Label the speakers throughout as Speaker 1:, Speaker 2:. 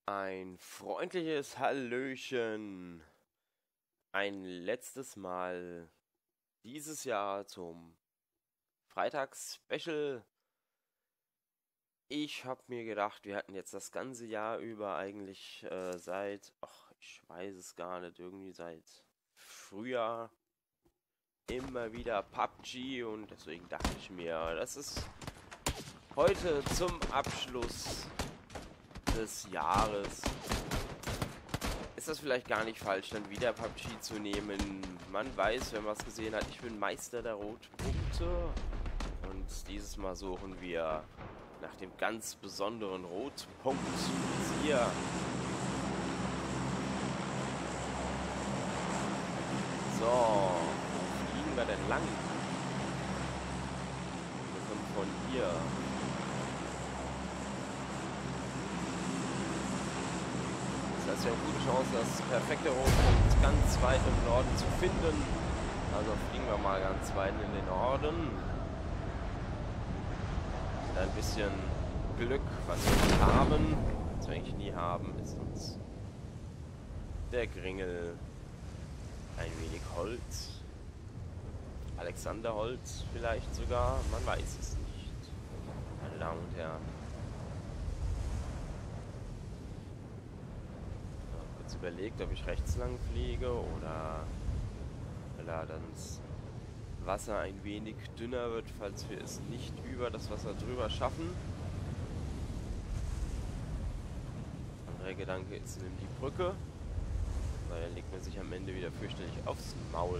Speaker 1: Ein freundliches Hallöchen. Ein letztes Mal dieses Jahr zum Freitags-Special. Ich habe mir gedacht, wir hatten jetzt das ganze Jahr über eigentlich ich weiß es gar nicht, irgendwie seit Frühjahr immer wieder PUBG und deswegen dachte ich mir, das ist heute zum Abschluss des Jahres. Ist das vielleicht gar nicht falsch, dann wieder PUBG zu nehmen? Man weiß, wenn man es gesehen hat, ich bin Meister der Rotpunkte. Und dieses Mal suchen wir nach dem ganz besonderen Rotpunkt. Hier. So, wo fliegen wir denn lang? Wir kommen von hier. Das ist ja eine gute Chance, das perfekte Rotpunkt ganz weit im Norden zu finden. Also fliegen wir mal ganz weit in den Norden. Mit ein bisschen Glück, was wir nicht haben, was wir eigentlich nie haben, ist uns der Gringel, ein wenig Holz. Alexanderholz vielleicht sogar, man weiß es nicht. Meine Damen und Herren. Überlegt, ob ich rechts lang fliege oder weil da dann das Wasser ein wenig dünner wird, falls wir es nicht über das Wasser drüber schaffen. Anderer Gedanke ist, nimm die Brücke, weil dann legt man sich am Ende wieder fürchterlich aufs Maul.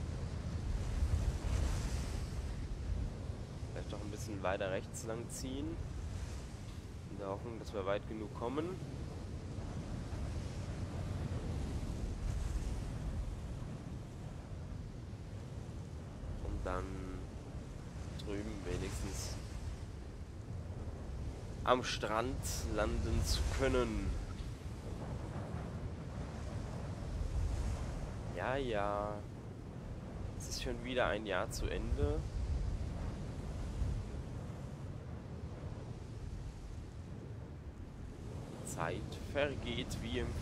Speaker 1: Vielleicht doch ein bisschen weiter rechts lang ziehen, in der Hoffnung, dass wir weit genug kommen. Dann drüben wenigstens am Strand landen zu können. Ja, ja. Es ist schon wieder ein Jahr zu Ende. Zeit vergeht wie im Flug.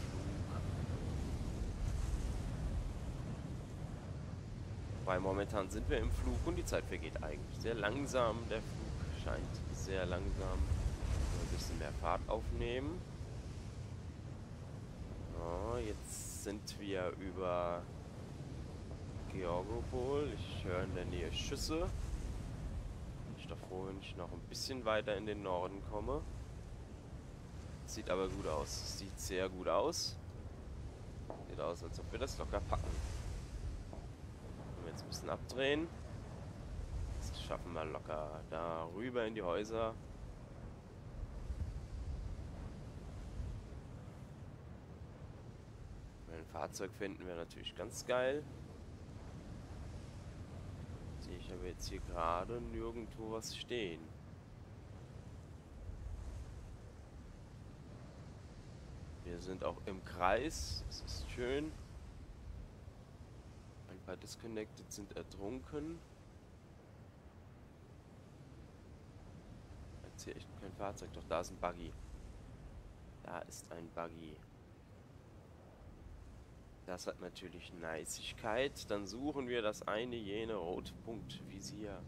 Speaker 1: Weil momentan sind wir im Flug und die Zeit vergeht eigentlich sehr langsam. Der Flug scheint sehr langsam. Ein bisschen mehr Fahrt aufnehmen. So, jetzt sind wir über Georgopol. Ich höre in der Nähe Schüsse. Ich bin doch froh, wenn ich noch ein bisschen weiter in den Norden komme. Sieht aber gut aus. Sieht sehr gut aus. Sieht aus, als ob wir das locker packen. Jetzt ein bisschen abdrehen. Das schaffen wir locker. Da rüber in die Häuser. Wenn ein Fahrzeug finden, wäre natürlich ganz geil. Sehe ich aber jetzt hier gerade nirgendwo was stehen. Wir sind auch im Kreis. Das ist schön. Ein paar Disconnected sind ertrunken. Jetzt hier echt kein Fahrzeug, doch da ist ein Buggy. Da ist ein Buggy. Das hat natürlich Niceigkeit. Dann suchen wir das eine jene Rotpunktvisier.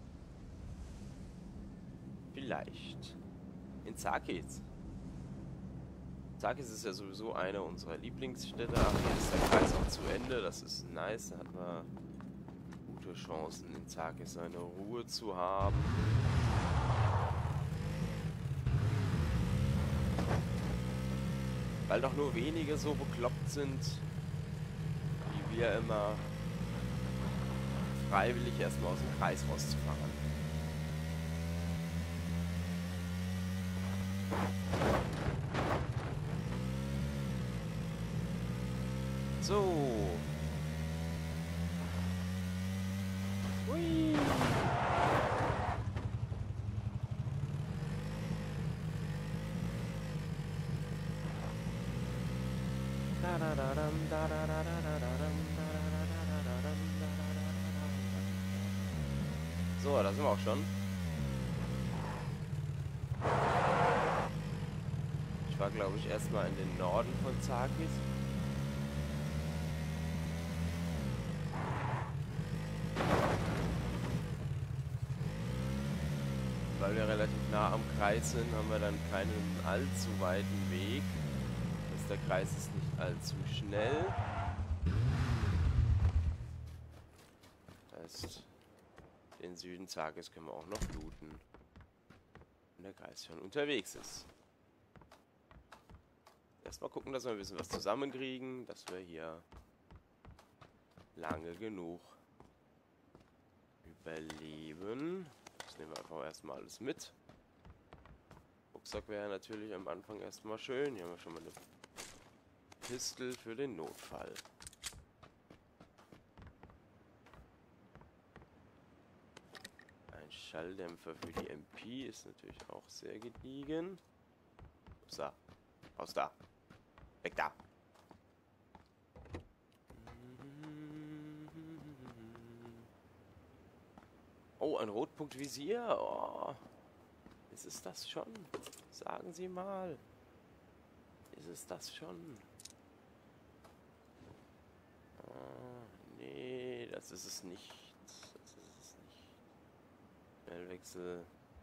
Speaker 1: Vielleicht. In Zakis. Zakis ist ja sowieso eine unserer Lieblingsstädte. Ach, hier ist der Kreis auch zu Ende. Das ist nice. Da hat man gute Chancen, in Zakis seine Ruhe zu haben. Weil doch nur wenige so bekloppt sind, wie wir immer, freiwillig erstmal aus dem Kreis rauszufahren. So. Hui. So, da sind wir auch schon. Ich fahre, glaube ich, erstmal in den Norden von Zakis. Weil wir relativ nah am Kreis sind, haben wir dann keinen allzu weiten Weg. Der Kreis ist nicht allzu schnell. Das heißt, den Süden Zakis können wir auch noch looten. Wenn der Kreis schon unterwegs ist. Erstmal gucken, dass wir ein bisschen was zusammenkriegen, dass wir hier lange genug überleben. Das nehmen wir einfach erstmal alles mit. Rucksack wäre natürlich am Anfang erstmal schön. Hier haben wir schon mal eine Pistole für den Notfall. Ein Schalldämpfer für die MP ist natürlich auch sehr gediegen. So, raus da. Weg da. Oh, ein Rotpunktvisier. Oh. Ist es das schon? Sagen Sie mal. Ist es das schon? Nee, das ist es nicht. Das ist es nicht. Schnellwechsel.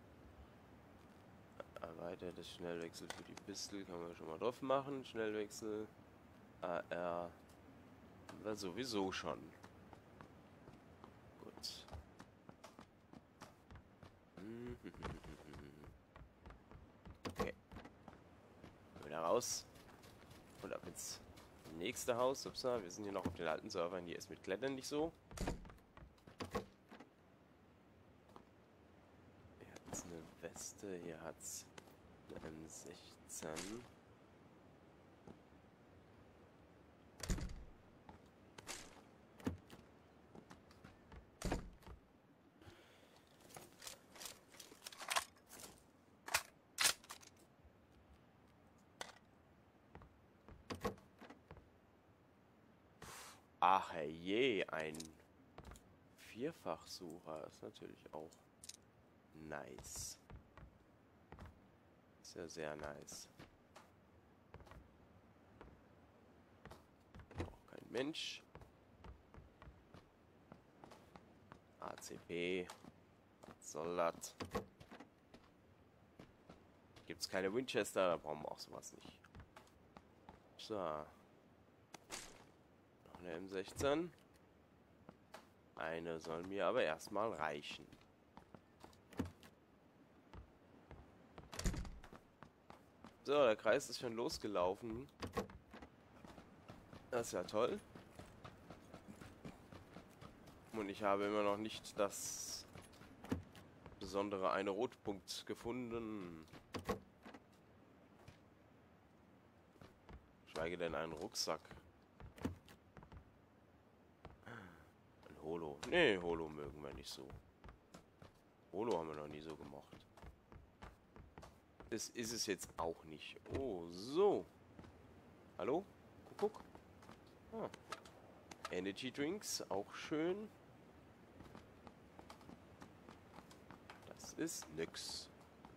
Speaker 1: Erweitertes Schnellwechsel für die Pistole kann man schon mal drauf machen. Schnellwechsel. AR. War sowieso schon. Gut. Okay. Wieder raus. Und ab ins nächste Haus. Upsa, wir sind hier noch auf den alten Servern. Hier ist mit Klettern nicht so. Hier hat es eine Weste. Hier hat es eine M16. Ach je, ein Vierfachsucher ist natürlich auch nice. Sehr, sehr nice. Auch kein Mensch. ACP. Was soll das? Gibt's keine Winchester, da brauchen wir auch sowas nicht. So. Eine M16. Eine soll mir aber erstmal reichen. So, der Kreis ist schon losgelaufen. Das ist ja toll. Und ich habe immer noch nicht das besondere eine Rotpunkt gefunden. Schweige denn einen Rucksack. Holo. Nee, Holo mögen wir nicht so. Holo haben wir noch nie so gemocht. Das ist es jetzt auch nicht. Oh, so. Hallo? Guck. Ah. Energy Drinks, auch schön. Das ist nix.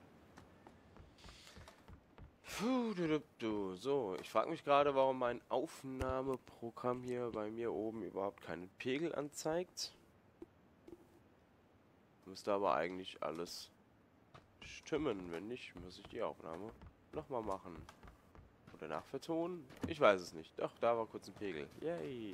Speaker 1: So, ich frage mich gerade, warum mein Aufnahmeprogramm hier bei mir oben überhaupt keinen Pegel anzeigt. Müsste aber eigentlich alles stimmen. Wenn nicht, muss ich die Aufnahme nochmal machen. Oder nachvertonen? Ich weiß es nicht. Doch, da war kurz ein Pegel. Yay!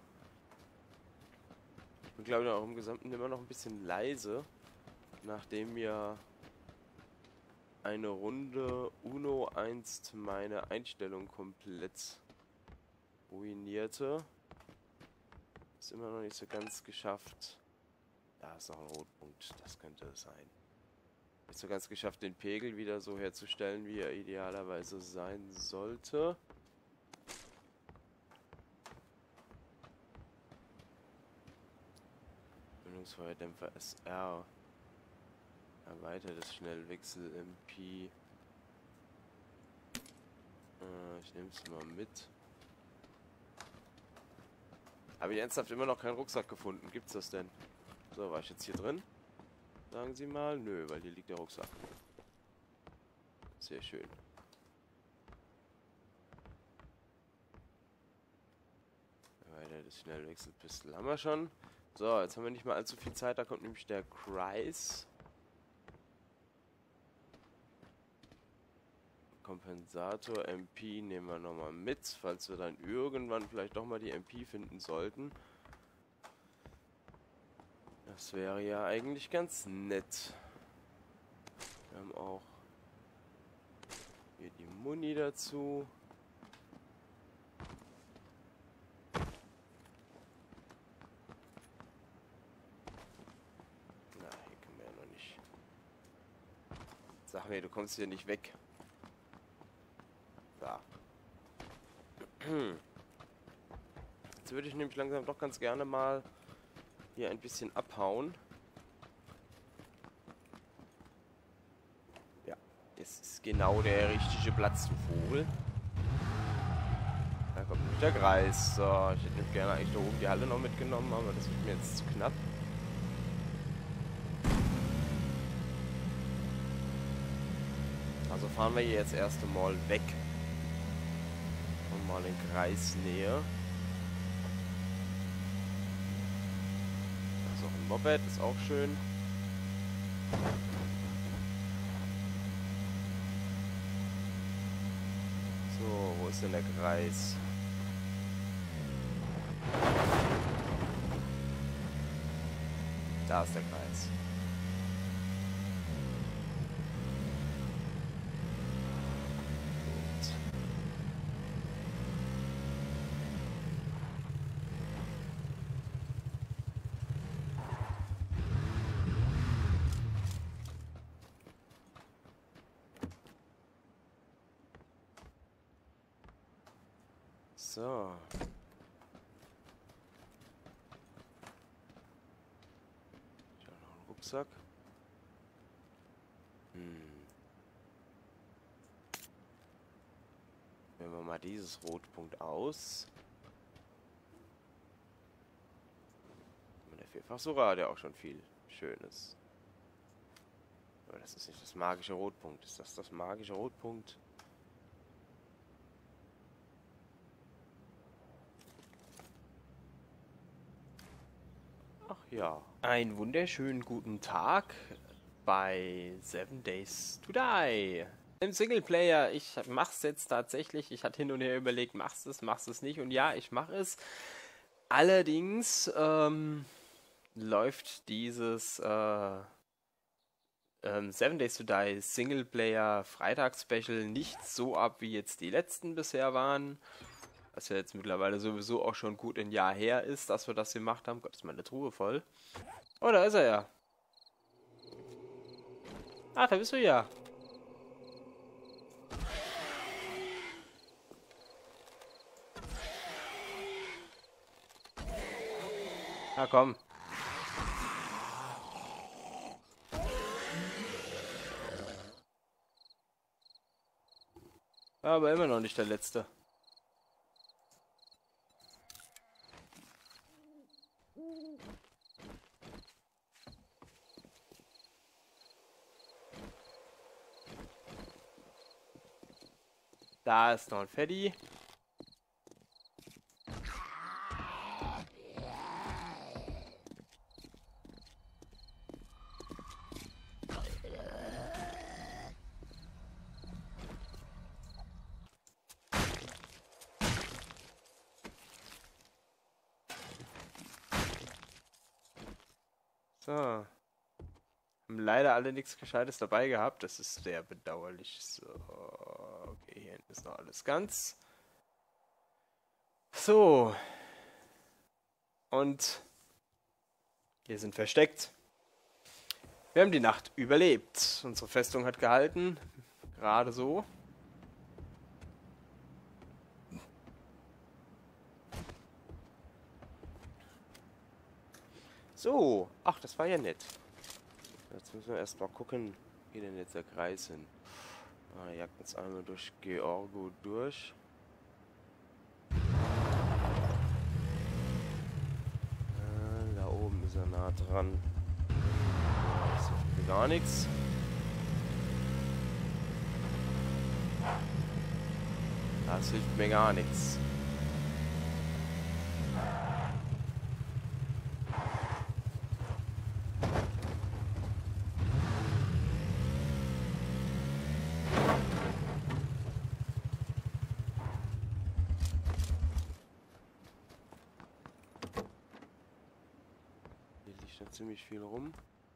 Speaker 1: Ich bin, glaube ich, auch im Gesamten immer noch ein bisschen leise, nachdem mir eine Runde Uno einst meine Einstellung komplett ruinierte. Ist immer noch nicht so ganz geschafft. Da ist noch ein Rotpunkt, das könnte es sein. Nicht so ganz geschafft, den Pegel wieder so herzustellen, wie er idealerweise sein sollte. Bindungsfeuerdämpfer SR. Erweitertes Schnellwechsel MP. Ich nehme es mal mit. Habe ich ernsthaft immer noch keinen Rucksack gefunden? Gibt's das denn? So, war ich jetzt hier drin? Sagen Sie mal. Nö, weil hier liegt der Rucksack. Sehr schön. Das Schnellwechselpistol haben wir schon. So, jetzt haben wir nicht mal allzu viel Zeit. Da kommt nämlich der Kreis. Kompensator, MP nehmen wir nochmal mit, falls wir dann irgendwann vielleicht doch mal die MP finden sollten. Das wäre ja eigentlich ganz nett. Wir haben auch hier die Muni dazu. Na, hier können wir ja noch nicht. Sag mir, du kommst hier nicht weg. Da. Jetzt würde ich nämlich langsam doch ganz gerne mal hier ein bisschen abhauen. Ja, es ist genau der richtige Platz, du Vogel. Da kommt nämlich der Kreis. So, ich hätte gerne eigentlich da oben die Halle noch mitgenommen, aber das wird mir jetzt zu knapp. Also fahren wir hier jetzt erst einmal weg. Und mal in Kreisnähe. Also ein Moped ist auch schön. So, wo ist denn der Kreis? Da ist der Kreis. Gut. So. Ich habe noch einen Rucksack. Nehmen wir mal dieses Rotpunkt aus. Und der Vierfachsucher hat ja auch schon viel Schönes. Aber das ist nicht das magische Rotpunkt. Ist das das magische Rotpunkt? Ach ja. Einen wunderschönen guten Tag bei 7 Days to Die. Im Singleplayer, ich mach's jetzt tatsächlich. Ich hatte hin und her überlegt, machst es nicht. Und ja, ich mache es. Allerdings läuft dieses 7 Days to Die Singleplayer Freitagsspecial nicht so ab, wie jetzt die letzten bisher waren. Was ja jetzt mittlerweile sowieso auch schon gut ein Jahr her ist, dass wir das gemacht haben. Gott, ist meine Truhe voll. Oh, da ist er ja. Ah, da bist du ja. Na komm. Aber immer noch nicht der Letzte. Da ist noch ein Freddy. So. Haben leider alle nichts Gescheites dabei gehabt. Das ist sehr bedauerlich. So. Okay, hier hinten ist noch alles ganz. So. Und wir sind versteckt. Wir haben die Nacht überlebt. Unsere Festung hat gehalten. Gerade so. So. Ach, das war ja nett. Jetzt müssen wir erst mal gucken, wie denn jetzt der Kreis hin. Ah, er jagt uns einmal durch Georgo durch. Da oben ist er nah dran. Das hilft mir gar nichts. Das hilft mir gar nichts. noch ziemlich viel rum.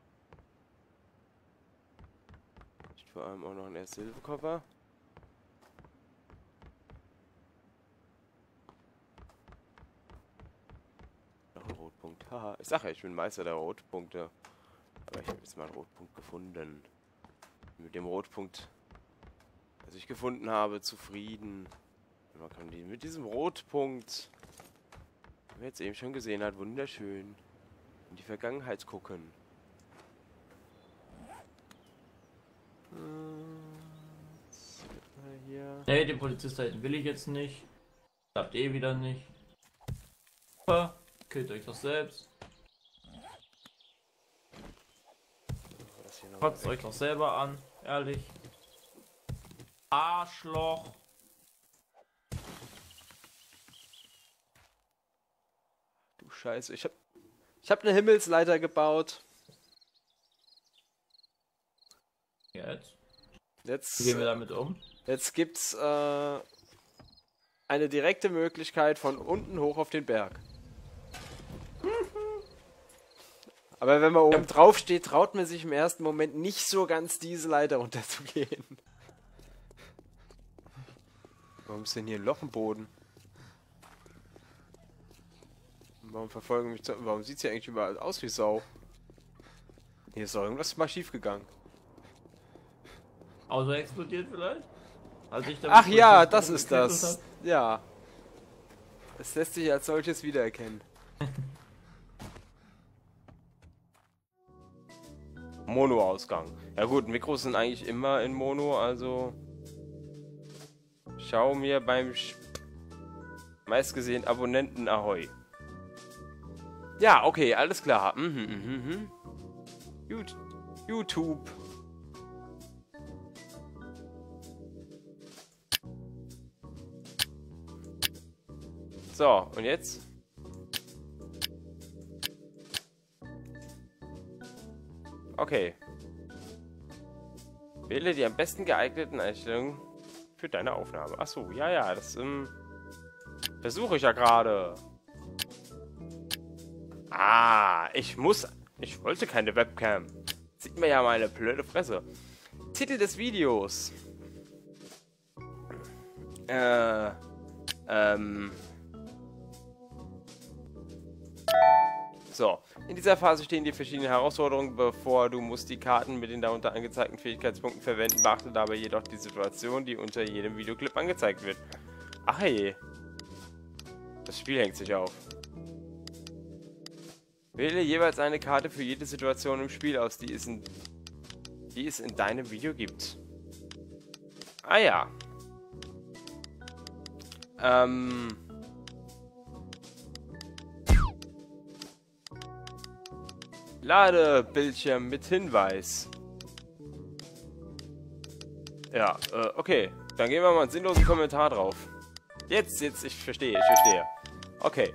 Speaker 1: Ist vor allem auch noch ein Erste-Hilfe-Koffer. Noch ein Rotpunkt. Haha, ich sag ja, ich bin Meister der Rotpunkte. Aber ich habe jetzt mal einen Rotpunkt gefunden. Mit dem Rotpunkt, das ich gefunden habe, zufrieden. Man kann mit diesem Rotpunkt, wie man jetzt eben schon gesehen hat, wunderschön in die Vergangenheit gucken. Hier.
Speaker 2: Nee, den Polizist da hinten will ich jetzt nicht. Klappt eh wieder nicht. Super, killt euch doch selbst. Kotzt euch doch selber an, ehrlich. Arschloch.
Speaker 1: Du Scheiße, ich hab eine Himmelsleiter gebaut.
Speaker 2: Jetzt? Wie gehen wir damit um?
Speaker 1: Jetzt gibt's eine direkte Möglichkeit von unten hoch auf den Berg. Aber wenn man oben drauf steht, traut man sich im ersten Moment nicht so ganz diese Leiter runterzugehen. Warum ist denn hier ein Loch im Boden? Warum verfolgen mich... Warum sieht es hier eigentlich überall aus wie Sau? Hier ist doch irgendwas mal schief gegangen.
Speaker 2: Auto explodiert vielleicht?
Speaker 1: Ach ja, das ist das. Ja. Es lässt sich als solches wiedererkennen. Mono-Ausgang. Ja gut, Mikros sind eigentlich immer in Mono, also... Schau mir beim meistgesehenen Abonnenten Ahoi. Ja, okay, alles klar. YouTube. So, und jetzt? Okay. Wähle die am besten geeigneten Einstellungen für deine Aufnahme. Achso, ja, das versuche ich ja gerade. Ah, ich wollte keine Webcam. Sieht mir ja meine blöde Fresse. Titel des Videos. So, in dieser Phase stehen die verschiedenen Herausforderungen bevor. Du musst die Karten mit den darunter angezeigten Fähigkeitspunkten verwenden. Beachte dabei jedoch die Situation, die unter jedem Videoclip angezeigt wird. Ach hey. Das Spiel hängt sich auf. Wähle jeweils eine Karte für jede Situation im Spiel aus, die es in deinem Video gibt. Ah ja. Ladebildschirm mit Hinweis. Ja, okay. Dann geben wir mal einen sinnlosen Kommentar drauf. Jetzt, ich verstehe. Okay.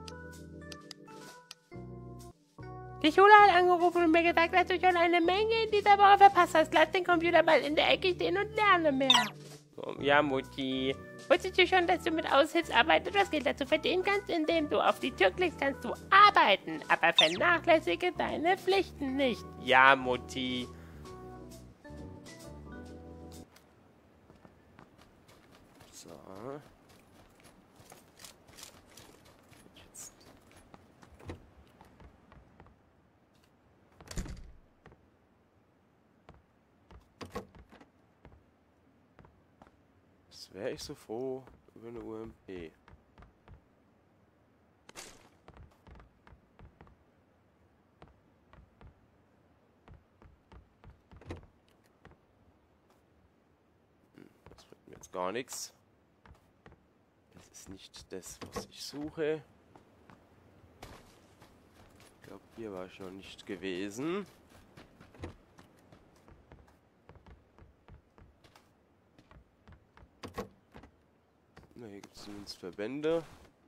Speaker 3: Die Schule hat angerufen und mir gesagt, dass du schon eine Menge in dieser Woche verpasst hast. Lass den Computer mal in der Ecke stehen und lerne mehr.
Speaker 1: Ja, Mutti.
Speaker 3: Wusstest du schon, dass du mit Aushilfsarbeit etwas Geld dazu verdienen kannst, indem du auf die Tür klickst, kannst du arbeiten, aber vernachlässige deine Pflichten nicht.
Speaker 1: Ja, Mutti. So. Jetzt. Das wäre ich so froh über eine UMP. Das bringt mir jetzt gar nichts. Das ist nicht das, was ich suche. Ich glaube, hier war ich noch nicht gewesen. Na, hier gibt es zumindest Verbände.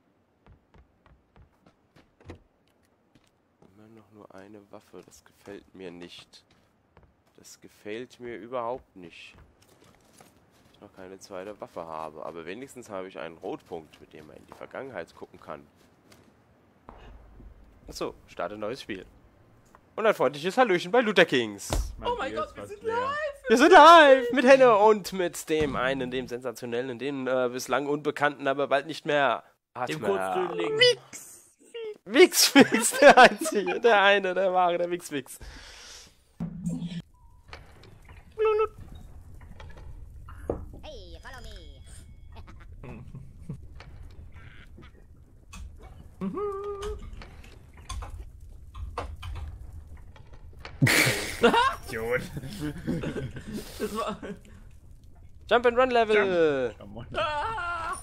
Speaker 1: Immer noch nur eine Waffe. Das gefällt mir nicht. Das gefällt mir überhaupt nicht. Ich noch keine zweite Waffe habe. Aber wenigstens habe ich einen Rotpunkt, mit dem man in die Vergangenheit gucken kann. Achso, starte neues Spiel. Und ein freundliches Hallöchen bei Luther Kings.
Speaker 2: Oh mein Gott, wir sind live!
Speaker 1: Wir sind live mit Henne und mit dem einen, dem sensationellen, dem bislang unbekannten, aber bald nicht mehr.
Speaker 2: Dem Kurzdüdeligen.
Speaker 1: Wix, der einzige, der eine, der wahre, der Wix.
Speaker 4: Hey, follow me.
Speaker 5: Idiot.
Speaker 2: Das war...
Speaker 1: Jump and Run Level.
Speaker 5: Come on.
Speaker 2: Ah!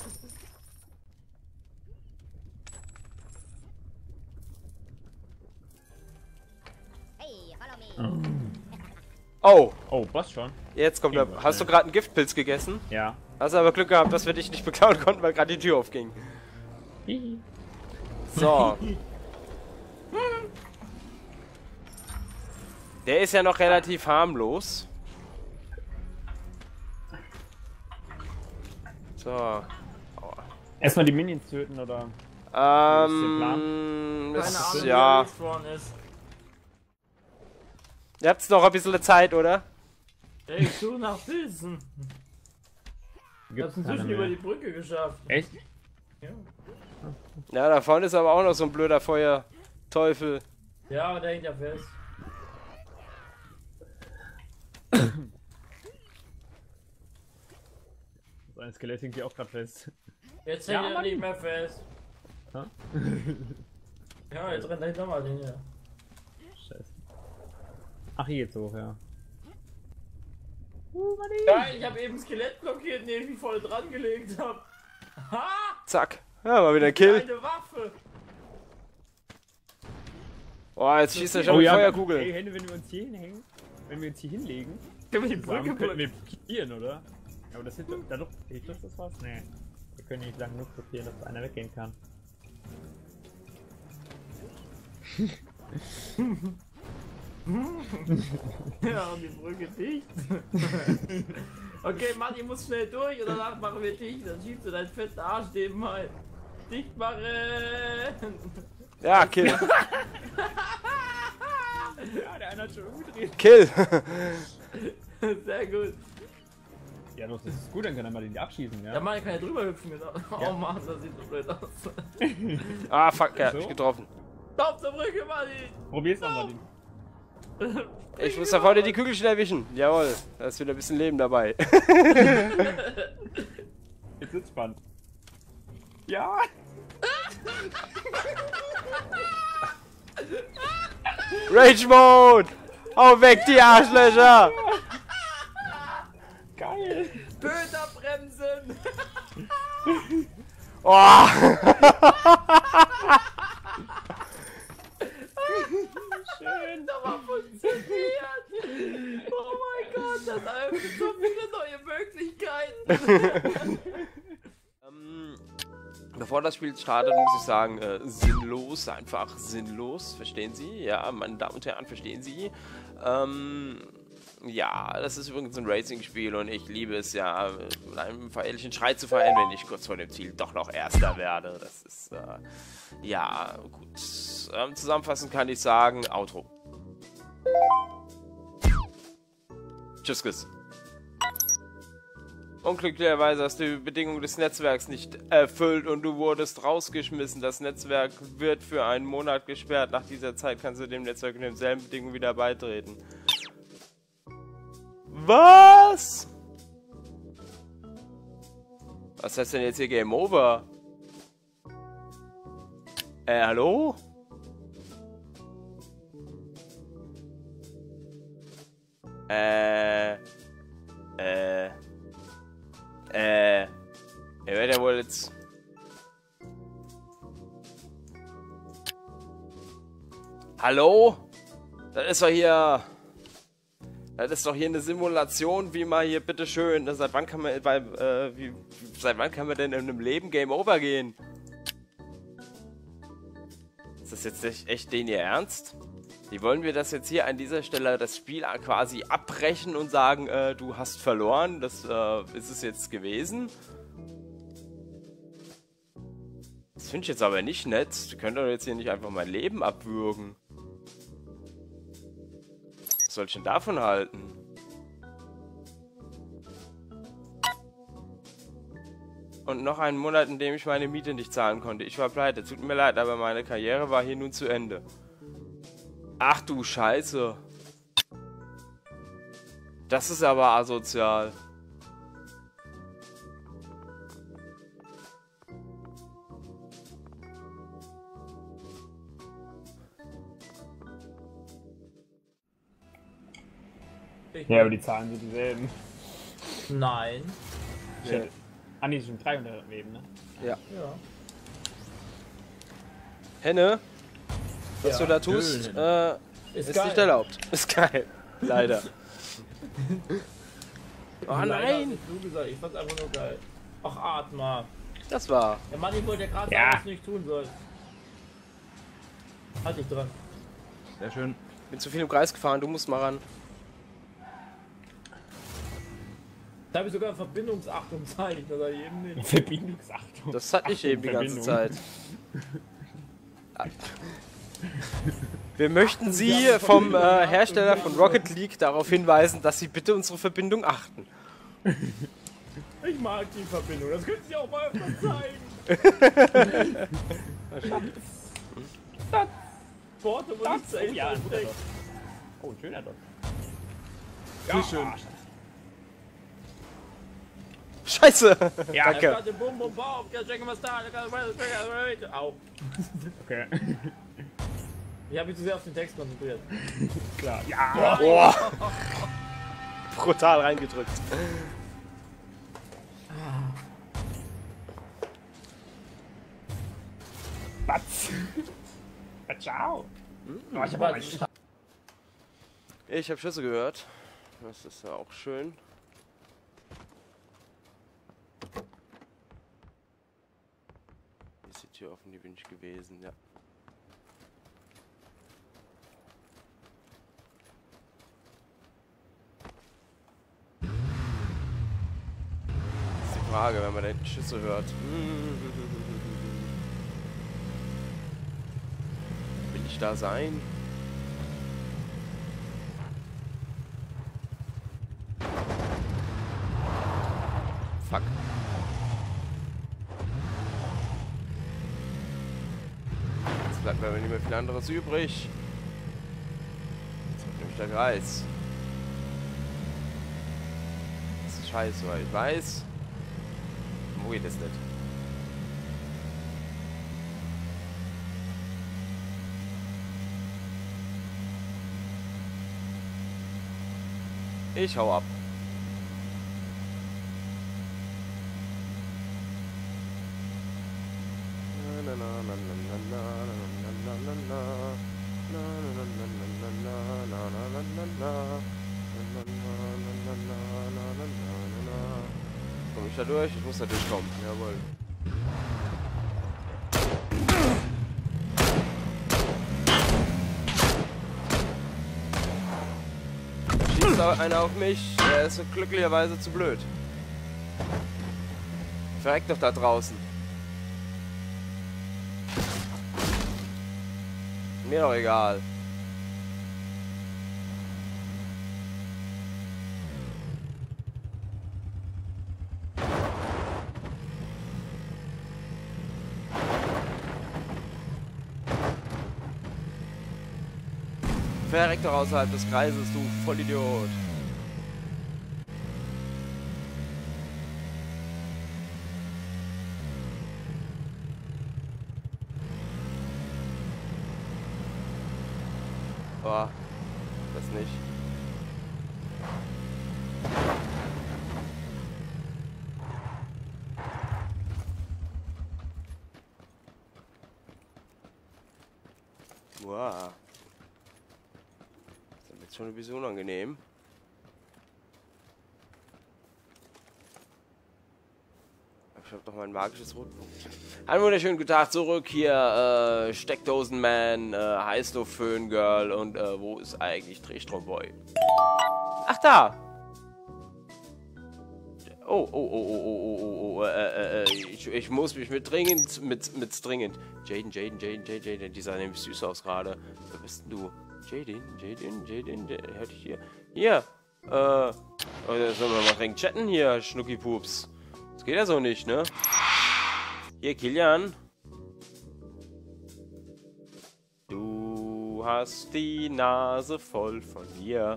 Speaker 4: Hey, follow me.
Speaker 1: Oh,
Speaker 5: Oh, was schon?
Speaker 1: jetzt kommt er. Hast du gerade einen Giftpilz gegessen?
Speaker 5: Ja.
Speaker 1: Hast aber Glück gehabt, dass wir dich nicht beklauen konnten, weil gerade die Tür aufging. So. Der ist ja noch relativ harmlos. So.
Speaker 5: Erstmal die Minions töten, oder?
Speaker 2: Keine
Speaker 1: Ist,
Speaker 2: Ahnung, wie
Speaker 1: ja.
Speaker 2: er respawn ist.
Speaker 1: Ihr habt noch ein bisschen Zeit, oder?
Speaker 2: Ey, ich suche nach Pilzen. Ich hab's
Speaker 5: Gibt's
Speaker 2: inzwischen
Speaker 5: keine
Speaker 2: über
Speaker 5: mehr.
Speaker 2: die Brücke geschafft.
Speaker 5: Echt?
Speaker 2: Ja.
Speaker 1: Ja, da vorne ist aber auch noch so ein blöder Feuerteufel.
Speaker 2: Ja, aber der hängt ja fest.
Speaker 5: So ein Skelett hängt hier auch gerade fest.
Speaker 2: Jetzt
Speaker 5: Ja,
Speaker 2: hängt er
Speaker 5: Mann.
Speaker 2: nicht mehr fest.
Speaker 5: Hä?
Speaker 2: Ja, jetzt rennt er nochmal hinterher.
Speaker 5: Scheiße. Ach, hier geht's hoch, ja.
Speaker 2: Ja, ich habe eben Skelett blockiert, indem ich mich voll dran gelegt habe. Ha!
Speaker 1: Zack. Ja, mal wieder ein Kill.
Speaker 2: Eine Waffe!
Speaker 1: Boah, jetzt schießt er schon
Speaker 5: Oh
Speaker 1: mit
Speaker 5: ja,
Speaker 1: Feuerkugel.
Speaker 5: Ey, Hände, wenn wir uns hier hinhängen, wenn wir uns hier hinlegen,
Speaker 2: Können wir die Brücke
Speaker 5: dann könnten wir
Speaker 2: blockieren?
Speaker 5: blockieren, oder? Ja, aber das hilft da doch. Hilft das was? Nee. Wir können nicht lang genug blockieren, dass einer weggehen kann.
Speaker 2: Ja, und die Brücke dicht. Okay, Mann, ich muss schnell durch und danach machen wir dicht. Dann schiebst du deinen fetten Arsch nebenbei. Dicht machen!
Speaker 1: Ja, Kill.
Speaker 5: Ja, der eine hat schon umgedreht.
Speaker 1: Kill.
Speaker 2: Sehr gut.
Speaker 5: Ja, los, das ist gut, dann kann er mal den abschießen, ja?
Speaker 2: Ja, Mann, ich kann ja drüber hüpfen. Genau.
Speaker 5: Ja.
Speaker 2: Oh Mann, das sieht so blöd aus.
Speaker 1: Ah, fuck, er hat
Speaker 5: So.
Speaker 1: mich getroffen.
Speaker 2: Stopp zur Brücke, Mann!
Speaker 5: Probier's nochmal, den.
Speaker 1: Ich muss da vorne die Kugel schnell erwischen. Jawohl, da ist wieder ein bisschen Leben dabei.
Speaker 5: Jetzt wird's spannend. Ja!
Speaker 1: Rage Mode! Hau weg, die Arschlöcher!
Speaker 5: Geil!
Speaker 2: Köderbremsen!
Speaker 1: Oh!
Speaker 5: Schön!
Speaker 2: Aber funktioniert! Oh mein Gott, das eröffnet so viele neue Möglichkeiten!
Speaker 1: Bevor das Spiel startet, muss ich sagen, sinnlos, einfach sinnlos, verstehen Sie? Ja, meine Damen und Herren, verstehen Sie? Ja, das ist übrigens ein Racing-Spiel und ich liebe es ja, mit einem feierlichen Schrei zu feiern, wenn ich kurz vor dem Ziel doch noch Erster werde. Das ist, ja, gut. Zusammenfassend kann ich sagen, Outro. Tschüss. Unglücklicherweise hast du die Bedingungen des Netzwerks nicht erfüllt und du wurdest rausgeschmissen. Das Netzwerk wird für einen Monat gesperrt. Nach dieser Zeit kannst du dem Netzwerk unter denselben Bedingungen wieder beitreten. Was? Was heißt denn jetzt hier Game Over? Hallo? Er wird ja wohl jetzt... Hallo? Das ist doch hier... Das ist doch hier eine Simulation, wie mal hier, bitteschön. Seit wann kann man seit wann kann man denn in einem Leben Game Over gehen? Ist das jetzt echt denen ihr Ernst? Wie wollen wir das jetzt hier an dieser Stelle das Spiel quasi abbrechen und sagen, du hast verloren, das ist es jetzt gewesen? Das finde ich jetzt aber nicht nett. Du könnt doch jetzt hier nicht einfach mein Leben abwürgen. Was soll ich denn davon halten? Und noch einen Monat, in dem ich meine Miete nicht zahlen konnte. Ich war pleite. Tut mir leid, aber meine Karriere war hier nun zu Ende. Ach du Scheiße. Das ist aber asozial.
Speaker 5: Ja, aber die Zahlen sind dieselben.
Speaker 2: Nein.
Speaker 5: Ja. Ah, nee, sind 300 Leben, ne?
Speaker 1: Ja.
Speaker 2: Ja.
Speaker 1: Henne, was
Speaker 2: Ja,
Speaker 1: du da tust,
Speaker 2: schön.
Speaker 1: ist
Speaker 2: geil.
Speaker 1: nicht erlaubt. Ist geil. Leider. Oh
Speaker 2: Leider
Speaker 1: nein!
Speaker 2: hast du gesagt, ich fand's einfach nur geil. Ach, Atma.
Speaker 1: Das war.
Speaker 2: Der Mann, ich wollte ja gerade
Speaker 5: Ja.
Speaker 2: sagen, was du nicht tun sollst. Halt dich dran.
Speaker 6: Sehr schön.
Speaker 1: Bin zu viel im Kreis gefahren, du musst mal ran.
Speaker 2: Da habe ich sogar Verbindungsachtung zeigt, das hat eben nicht.
Speaker 5: Verbindungsachtung.
Speaker 1: Das hatte ich eben die ganze Zeit. Wir möchten Sie vom Hersteller von Rocket League darauf hinweisen, dass Sie bitte unsere Verbindung achten.
Speaker 2: Ich mag die Verbindung, das können Sie auch mal öfter zeigen. Worte, wo nicht zu Ende
Speaker 5: Ja,
Speaker 2: bringen.
Speaker 5: Oh, ein schöner Dot.
Speaker 2: Ja, schön.
Speaker 1: Scheiße!
Speaker 5: Ja,
Speaker 1: Danke.
Speaker 2: Bum, bum, bum, checken, was da. Au.
Speaker 5: Okay.
Speaker 2: Ich habe mich zu sehr auf den Text konzentriert.
Speaker 5: Klar. Ja.
Speaker 1: Boah! Brutal reingedrückt.
Speaker 5: Batz. Ciao. Oh, ich hab
Speaker 2: Aber
Speaker 1: Ich habe Schüsse gehört. Das ist ja auch schön. Hier ist die Tür offen, die bin ich gewesen, ja. Das ist die Frage, wenn man da hinten Schüsse hört. Will ich da sein? Fuck. Jetzt bleibt mir aber nicht mehr viel anderes übrig. Jetzt kommt nämlich der Kreis. Das ist scheiße, weil ich weiß. Wo geht das nicht? Ich hau ab. Komm ich da durch? Ich muss da durchkommen. Jawohl. Schießt einer auf mich. Er ist glücklicherweise zu blöd. Verreckt doch da draußen. Mir doch egal. Verreck doch außerhalb des Kreises, du Vollidiot. Oh, das nicht. Wow. Das ist jetzt schon ein bisschen unangenehm. Ich habe doch mein magisches Rotpunkt. Einen wunderschönen guten Tag zurück hier, Steckdosenman, Heißluft-Föhn-Girl und wo ist eigentlich Drehstromboy? Ach da! Ich muss mich mit dringend. Jaden, dieser nämlich süß aus gerade. Wer bist denn du? Jadin, hörte ich hier. Hier, sollen wir mal wegen chatten hier, Schnucki-Pups. Das geht ja so nicht, ne? Hier, Kilian. Du hast die Nase voll von mir.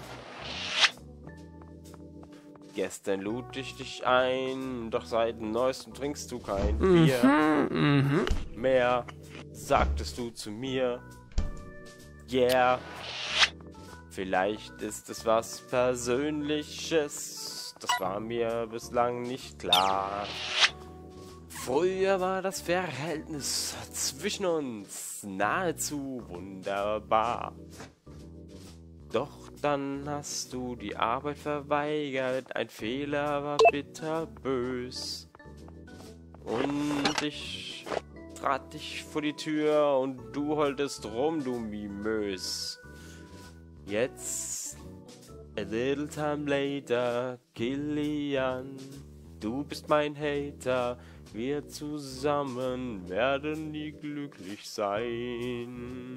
Speaker 1: Gestern lud ich dich ein, doch seit dem Neuesten trinkst du kein Bier mehr, sagtest du zu mir. Yeah, vielleicht ist es was Persönliches, das war mir bislang nicht klar. Früher war das Verhältnis zwischen uns nahezu wunderbar. Doch dann hast du die Arbeit verweigert, ein Fehler war bitterbös. Und ich trat dich vor die Tür und du heultest rum, du Mimös. Jetzt, a little time later, Kilian, du bist mein Hater, wir zusammen werden nie glücklich sein.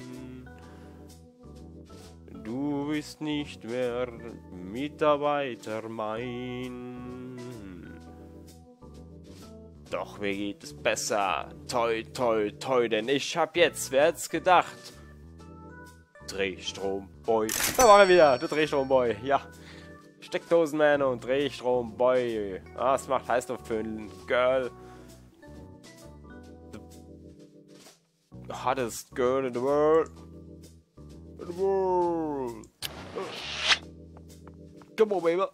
Speaker 1: Du bist nicht mehr Mitarbeiter mein. Doch mir geht es besser. Toi, toi, toi, denn ich hab jetzt, wer hätt's gedacht? Drehstromboy. Da war er wieder, der Drehstromboy. Ja. Steckdosenman und Drehstromboy. Ah, es macht Heißluft für ein Girl. The hottest girl in the world. Come on, baby.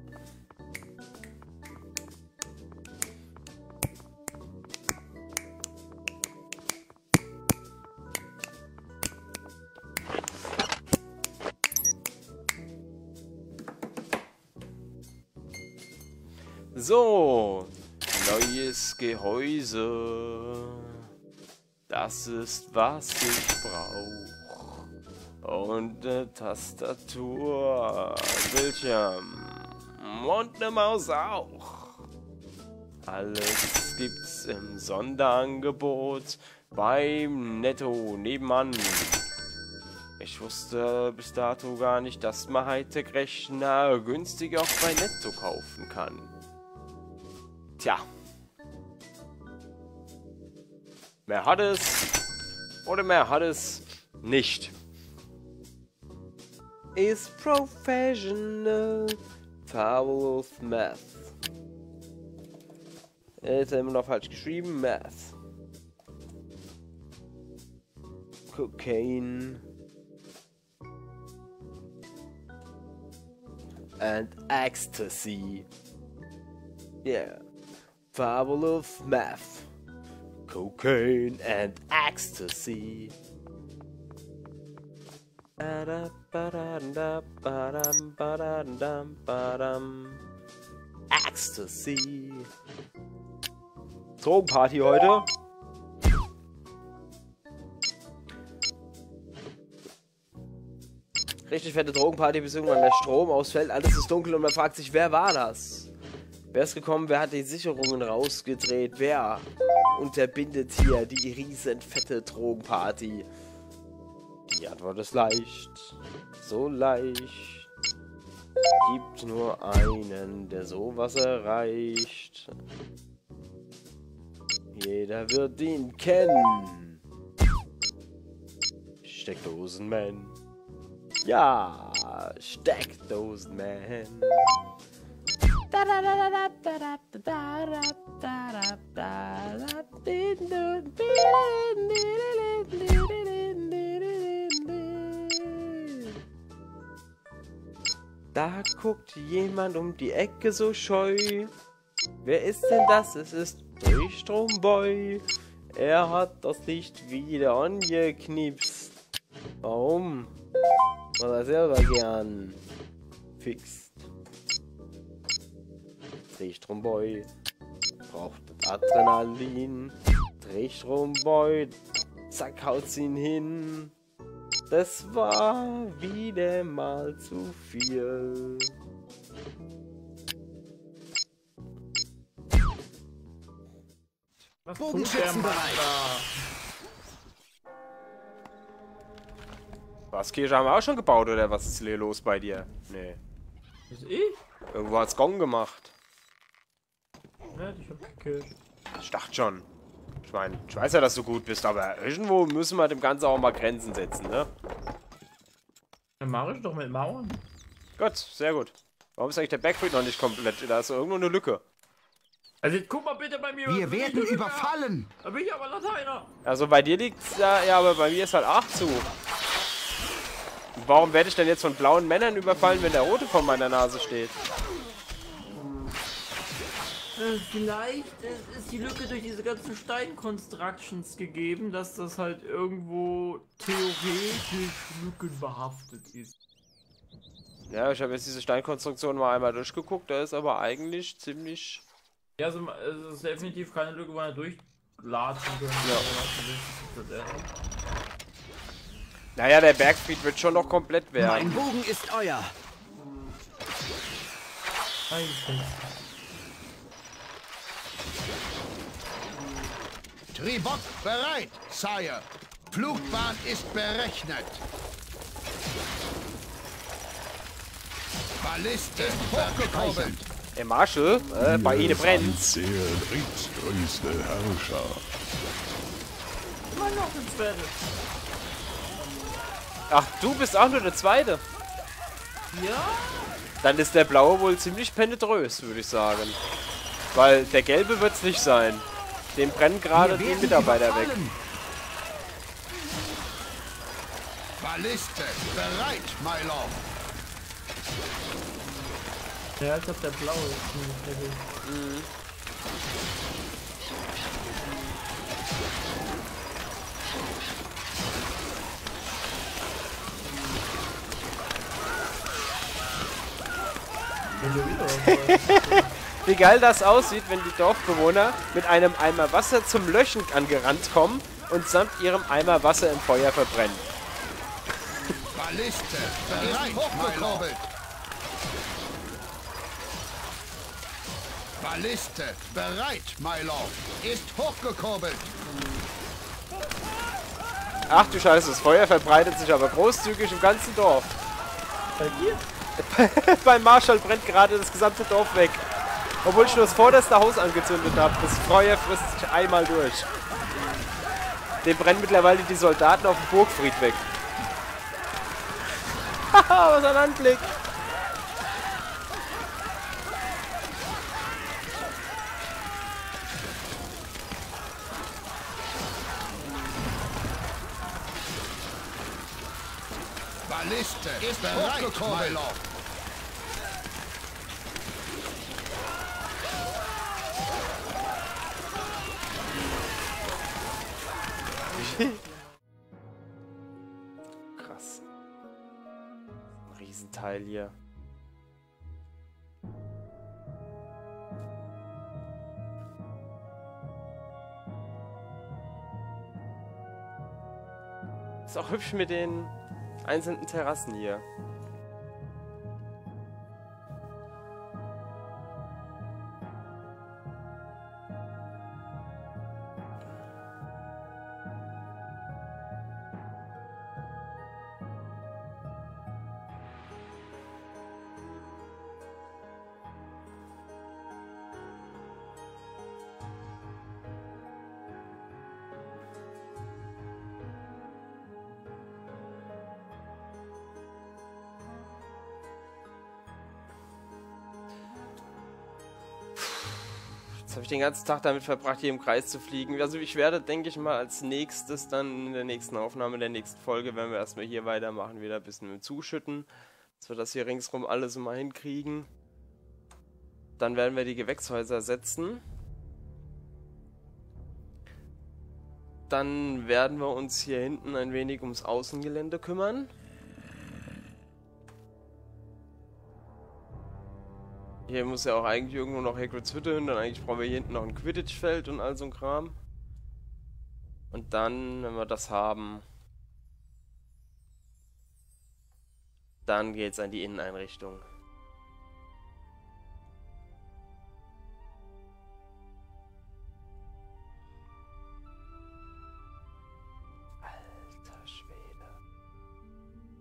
Speaker 1: So, neues Gehäuse. Das ist, was ich brauche. Und eine Tastatur, Bildschirm und eine Maus auch. Alles gibt's im Sonderangebot beim Netto nebenan. Ich wusste bis dato gar nicht, dass man Hightech-Rechner günstig auch bei Netto kaufen kann. Tja. Mehr hat es oder mehr hat es nicht. Is professional Power of Math. Ist immer noch falsch geschrieben. Math. Cocaine. And ecstasy. Yeah. Power of Math. Cocaine and ecstasy. Ecstasy. Drogenparty heute. Richtig fette Drogenparty, bis irgendwann der Strom ausfällt. Alles ist dunkel und man fragt sich, wer war das? Wer ist gekommen? Wer hat die Sicherungen rausgedreht? Wer unterbindet hier die riesenfette Drogenparty? Die Antwort ist leicht, so leicht. Gibt nur einen, der sowas erreicht. Jeder wird ihn kennen. Steckdosenman. Ja, Steckdosenman. Da guckt jemand um die Ecke so scheu. Wer ist denn das? Es ist Drehstromboy. Er hat das Licht wieder angeknipst. Warum? Weil er selber gern fixt. Drehstromboy braucht Adrenalin. Drehstromboy, zack, haut's ihn hin. Das war wieder mal zu viel.
Speaker 2: Was tut der Mann da?
Speaker 1: Was, Kirche haben wir auch schon gebaut, oder was ist hier los bei dir? Nee.
Speaker 2: Was ich?
Speaker 1: Irgendwo hat's Gong gemacht.
Speaker 2: Ja, ich hab gekillt.
Speaker 1: Ich dachte schon. Ich meine, ich weiß ja, dass du gut bist, aber irgendwo müssen wir dem Ganzen auch mal Grenzen setzen, ne?
Speaker 2: Dann mache ich doch mit Mauern.
Speaker 1: Gut, sehr gut. Warum ist eigentlich der Backfeed noch nicht komplett? Da ist irgendwo eine Lücke.
Speaker 2: Also jetzt guck mal bitte bei mir.
Speaker 6: Wir werden überfallen.
Speaker 2: Da bin ich aber Lateiner.
Speaker 1: Also bei dir liegt's da, ja, aber bei mir ist halt 8 zu. Warum werde ich denn jetzt von blauen Männern überfallen, wenn der rote vor meiner Nase steht?
Speaker 2: Vielleicht ist die Lücke durch diese ganzen Stein-Constructions gegeben, dass das halt irgendwo theoretisch lückenbehaftet ist.
Speaker 1: Ja, ich habe jetzt diese Steinkonstruktion mal einmal durchgeguckt, da ist aber eigentlich ziemlich...
Speaker 2: Ja, also es ist definitiv keine Lücke, wo man durchlatschen können.
Speaker 1: Ja. Naja, der Bergfried wird schon noch komplett werden.
Speaker 6: Mein Bogen ist euer. Tribok bereit, Sire. Flugbahn ist berechnet. Balliste hochgekurbelt.
Speaker 1: Ey, Marshall, bei Ihnen brennt's.
Speaker 7: Der drittgrößte Herrscher.
Speaker 2: Immer noch ein Zweite.
Speaker 1: Ach, du bist auch nur der Zweite.
Speaker 2: Ja?
Speaker 1: Dann ist der Blaue wohl ziemlich penetrös, würde ich sagen. Weil der Gelbe wird's nicht sein. Dem brennen gerade die Mitarbeiter weg.
Speaker 6: Balliste bereit, my lord.
Speaker 2: Ja, ich glaub der Blaue ist nicht der Weg.
Speaker 1: Wie geil das aussieht, wenn die Dorfbewohner mit einem Eimer Wasser zum Löschen angerannt kommen und samt ihrem Eimer Wasser im Feuer verbrennen.
Speaker 6: Balliste bereit, hochgekurbelt. Balliste bereit, my lord. Ist hochgekurbelt.
Speaker 1: Ach du Scheiße, das Feuer verbreitet sich aber großzügig im ganzen Dorf.
Speaker 2: Bei dir?
Speaker 1: Beim Marshall brennt gerade das gesamte Dorf weg. Obwohl ich nur das vorderste Haus angezündet habe. Das Feuer frisst sich einmal durch. Dem brennen mittlerweile die Soldaten auf dem Burgfried weg. Haha, was ein Anblick!
Speaker 6: Balliste ist bereit, my lord.
Speaker 1: Krass. Ein Riesenteil hier. Ist auch hübsch mit den einzelnen Terrassen hier. Jetzt habe ich den ganzen Tag damit verbracht, hier im Kreis zu fliegen. Also ich werde, denke ich mal, als nächstes dann in der nächsten Aufnahme, in der nächsten Folge, wenn wir erstmal hier weitermachen, wieder ein bisschen mit zuschütten. Dass wir das hier ringsrum alles mal hinkriegen. Dann werden wir die Gewächshäuser setzen. Dann werden wir uns hier hinten ein wenig ums Außengelände kümmern. Hier muss ja auch eigentlich irgendwo noch Hagrids Hütte hin, dann eigentlich brauchen wir hier hinten noch ein Quidditch-Feld und all so ein Kram. Und dann, wenn wir das haben, dann geht's an die Inneneinrichtung. Alter Schwede.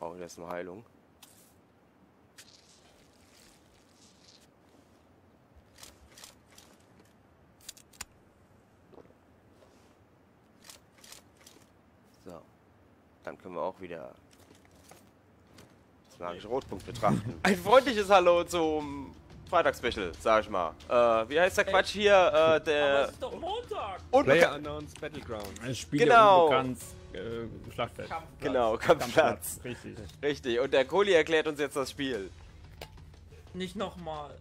Speaker 1: brauche ich erstmal Heilung. So. Dann können wir auch wieder das magische Rotpunkt betrachten. Ein freundliches Hallo zum Freitagsspecial, sag ich mal. Wie heißt der Quatsch hier?
Speaker 2: Aber
Speaker 1: Der
Speaker 2: es ist doch Montag!
Speaker 8: PlayerUnknown's Battleground.
Speaker 5: Ein Spiel
Speaker 1: Genau.
Speaker 5: unbekannt, Schlachtfeld.
Speaker 2: Kampfplatz.
Speaker 1: Genau, Kampfplatz.
Speaker 5: Richtig.
Speaker 1: Richtig. Und der Kohli erklärt uns jetzt das Spiel.
Speaker 2: Nicht nochmal.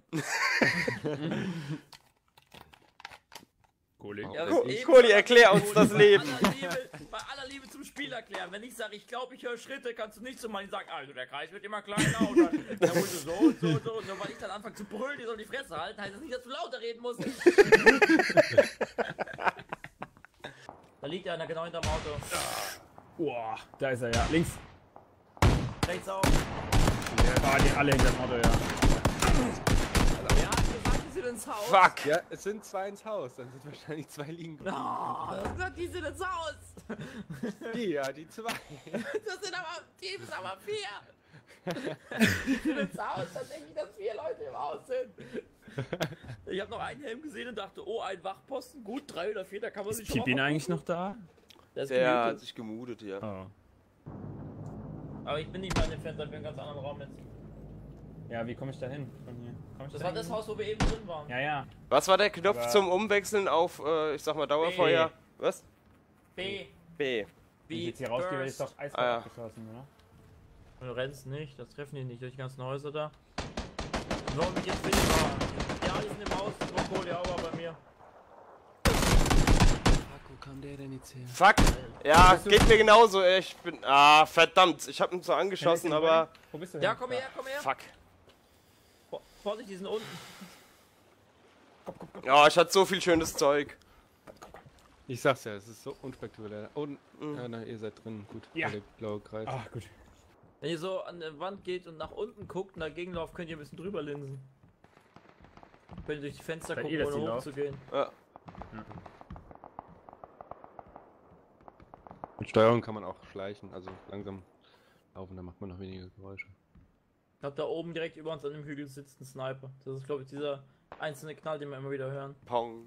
Speaker 5: Kollege.
Speaker 2: Ja,
Speaker 8: Ko-
Speaker 2: eben
Speaker 1: Kohli,
Speaker 2: gesagt,
Speaker 1: erklär uns
Speaker 2: Kohli,
Speaker 1: das Leben.
Speaker 2: Bei aller Liebe zum Spiel erklären. Wenn ich sage, ich glaube, ich höre Schritte, kannst du nicht zu meinen sagen, also der Kreis wird immer kleiner oder der musst du so und so und so. Und nur weil ich dann anfange zu brüllen, die soll die Fresse halten, heißt das nicht, dass du lauter reden musst. Da liegt einer genau hinterm Auto.
Speaker 5: Boah, da ist er ja. Links.
Speaker 2: Rechts auch.
Speaker 5: Ah, die alle hinter dem Auto, ja.
Speaker 2: Wer hat gesagt, die sind ins Haus?
Speaker 1: Fuck!
Speaker 8: Ja, es sind 2 ins Haus, dann sind wahrscheinlich 2 liegen geblieben.
Speaker 2: Oh, du hast gesagt, die sind ins Haus.
Speaker 8: Die 2.
Speaker 2: Das sind aber, die sind aber 4. Die sind ins Haus, dann denke ich, dass 4 Leute im Haus sind. Ich habe noch einen Helm gesehen und dachte, oh, ein Wachposten, gut, 3 oder 4, da kann man sich schon
Speaker 5: Pippin
Speaker 2: mal
Speaker 5: eigentlich noch da?
Speaker 2: Der ist
Speaker 1: Der hat
Speaker 2: gemutet.
Speaker 1: sich gemutet hier.
Speaker 5: Oh.
Speaker 2: Aber ich bin nicht mehr in dem Fenster, ich bin in einem ganz anderen Raum jetzt.
Speaker 5: Ja, wie komme ich da hin? Von hier. Komm ich
Speaker 2: Das
Speaker 5: da
Speaker 2: war
Speaker 5: hin?
Speaker 2: das Haus, wo wir eben drin waren.
Speaker 5: Ja, ja.
Speaker 1: Was war der Knopf
Speaker 5: Aber-
Speaker 1: zum Umwechseln auf, ich sag mal, Dauerfeuer? Was?
Speaker 2: B.
Speaker 1: B.
Speaker 5: Wenn ich
Speaker 2: Wie
Speaker 5: jetzt hier rausgehe, werde ich doch Eis
Speaker 1: Ah, ja.
Speaker 5: geschossen, oder?
Speaker 2: Du rennst nicht, das treffen die nicht durch die ganzen Häuser da. Warum ich jetzt bin ich da? Ja, die sind im Haus, Rokoli auch bei mir.
Speaker 8: Wo kam der denn jetzt her?
Speaker 1: Fuck! Ja, geht mir genauso. Ich bin. Ah, verdammt. Ich hab ihn zwar angeschossen, aber.
Speaker 5: Wo bist du
Speaker 2: Ja,
Speaker 5: hin?
Speaker 2: komm her, komm her.
Speaker 1: Fuck.
Speaker 2: Vorsicht, die sind unten.
Speaker 1: Ja, ich hatte so viel schönes Zeug.
Speaker 8: Ich sag's ja, es ist so unspektakulär. Und, ja, na, ihr seid drin. Gut,
Speaker 5: Ja.
Speaker 8: der blaue Kreis.
Speaker 5: Ach, gut.
Speaker 2: Wenn ihr so an der Wand geht und nach unten guckt und dagegen lauft, könnt ihr ein bisschen drüber linsen. Könnt ihr durch die Fenster
Speaker 5: Seid
Speaker 2: gucken,
Speaker 5: ihr das, die
Speaker 2: ohne
Speaker 5: lauft?
Speaker 2: hochzugehen.
Speaker 1: Ja.
Speaker 8: Mit Steuerung kann man auch schleichen, also langsam laufen, dann macht man noch weniger Geräusche.
Speaker 2: Ich glaube, da oben direkt über uns an dem Hügel sitzt ein Sniper. Das ist, glaube ich, dieser einzelne Knall, den wir immer wieder hören.
Speaker 1: Pong.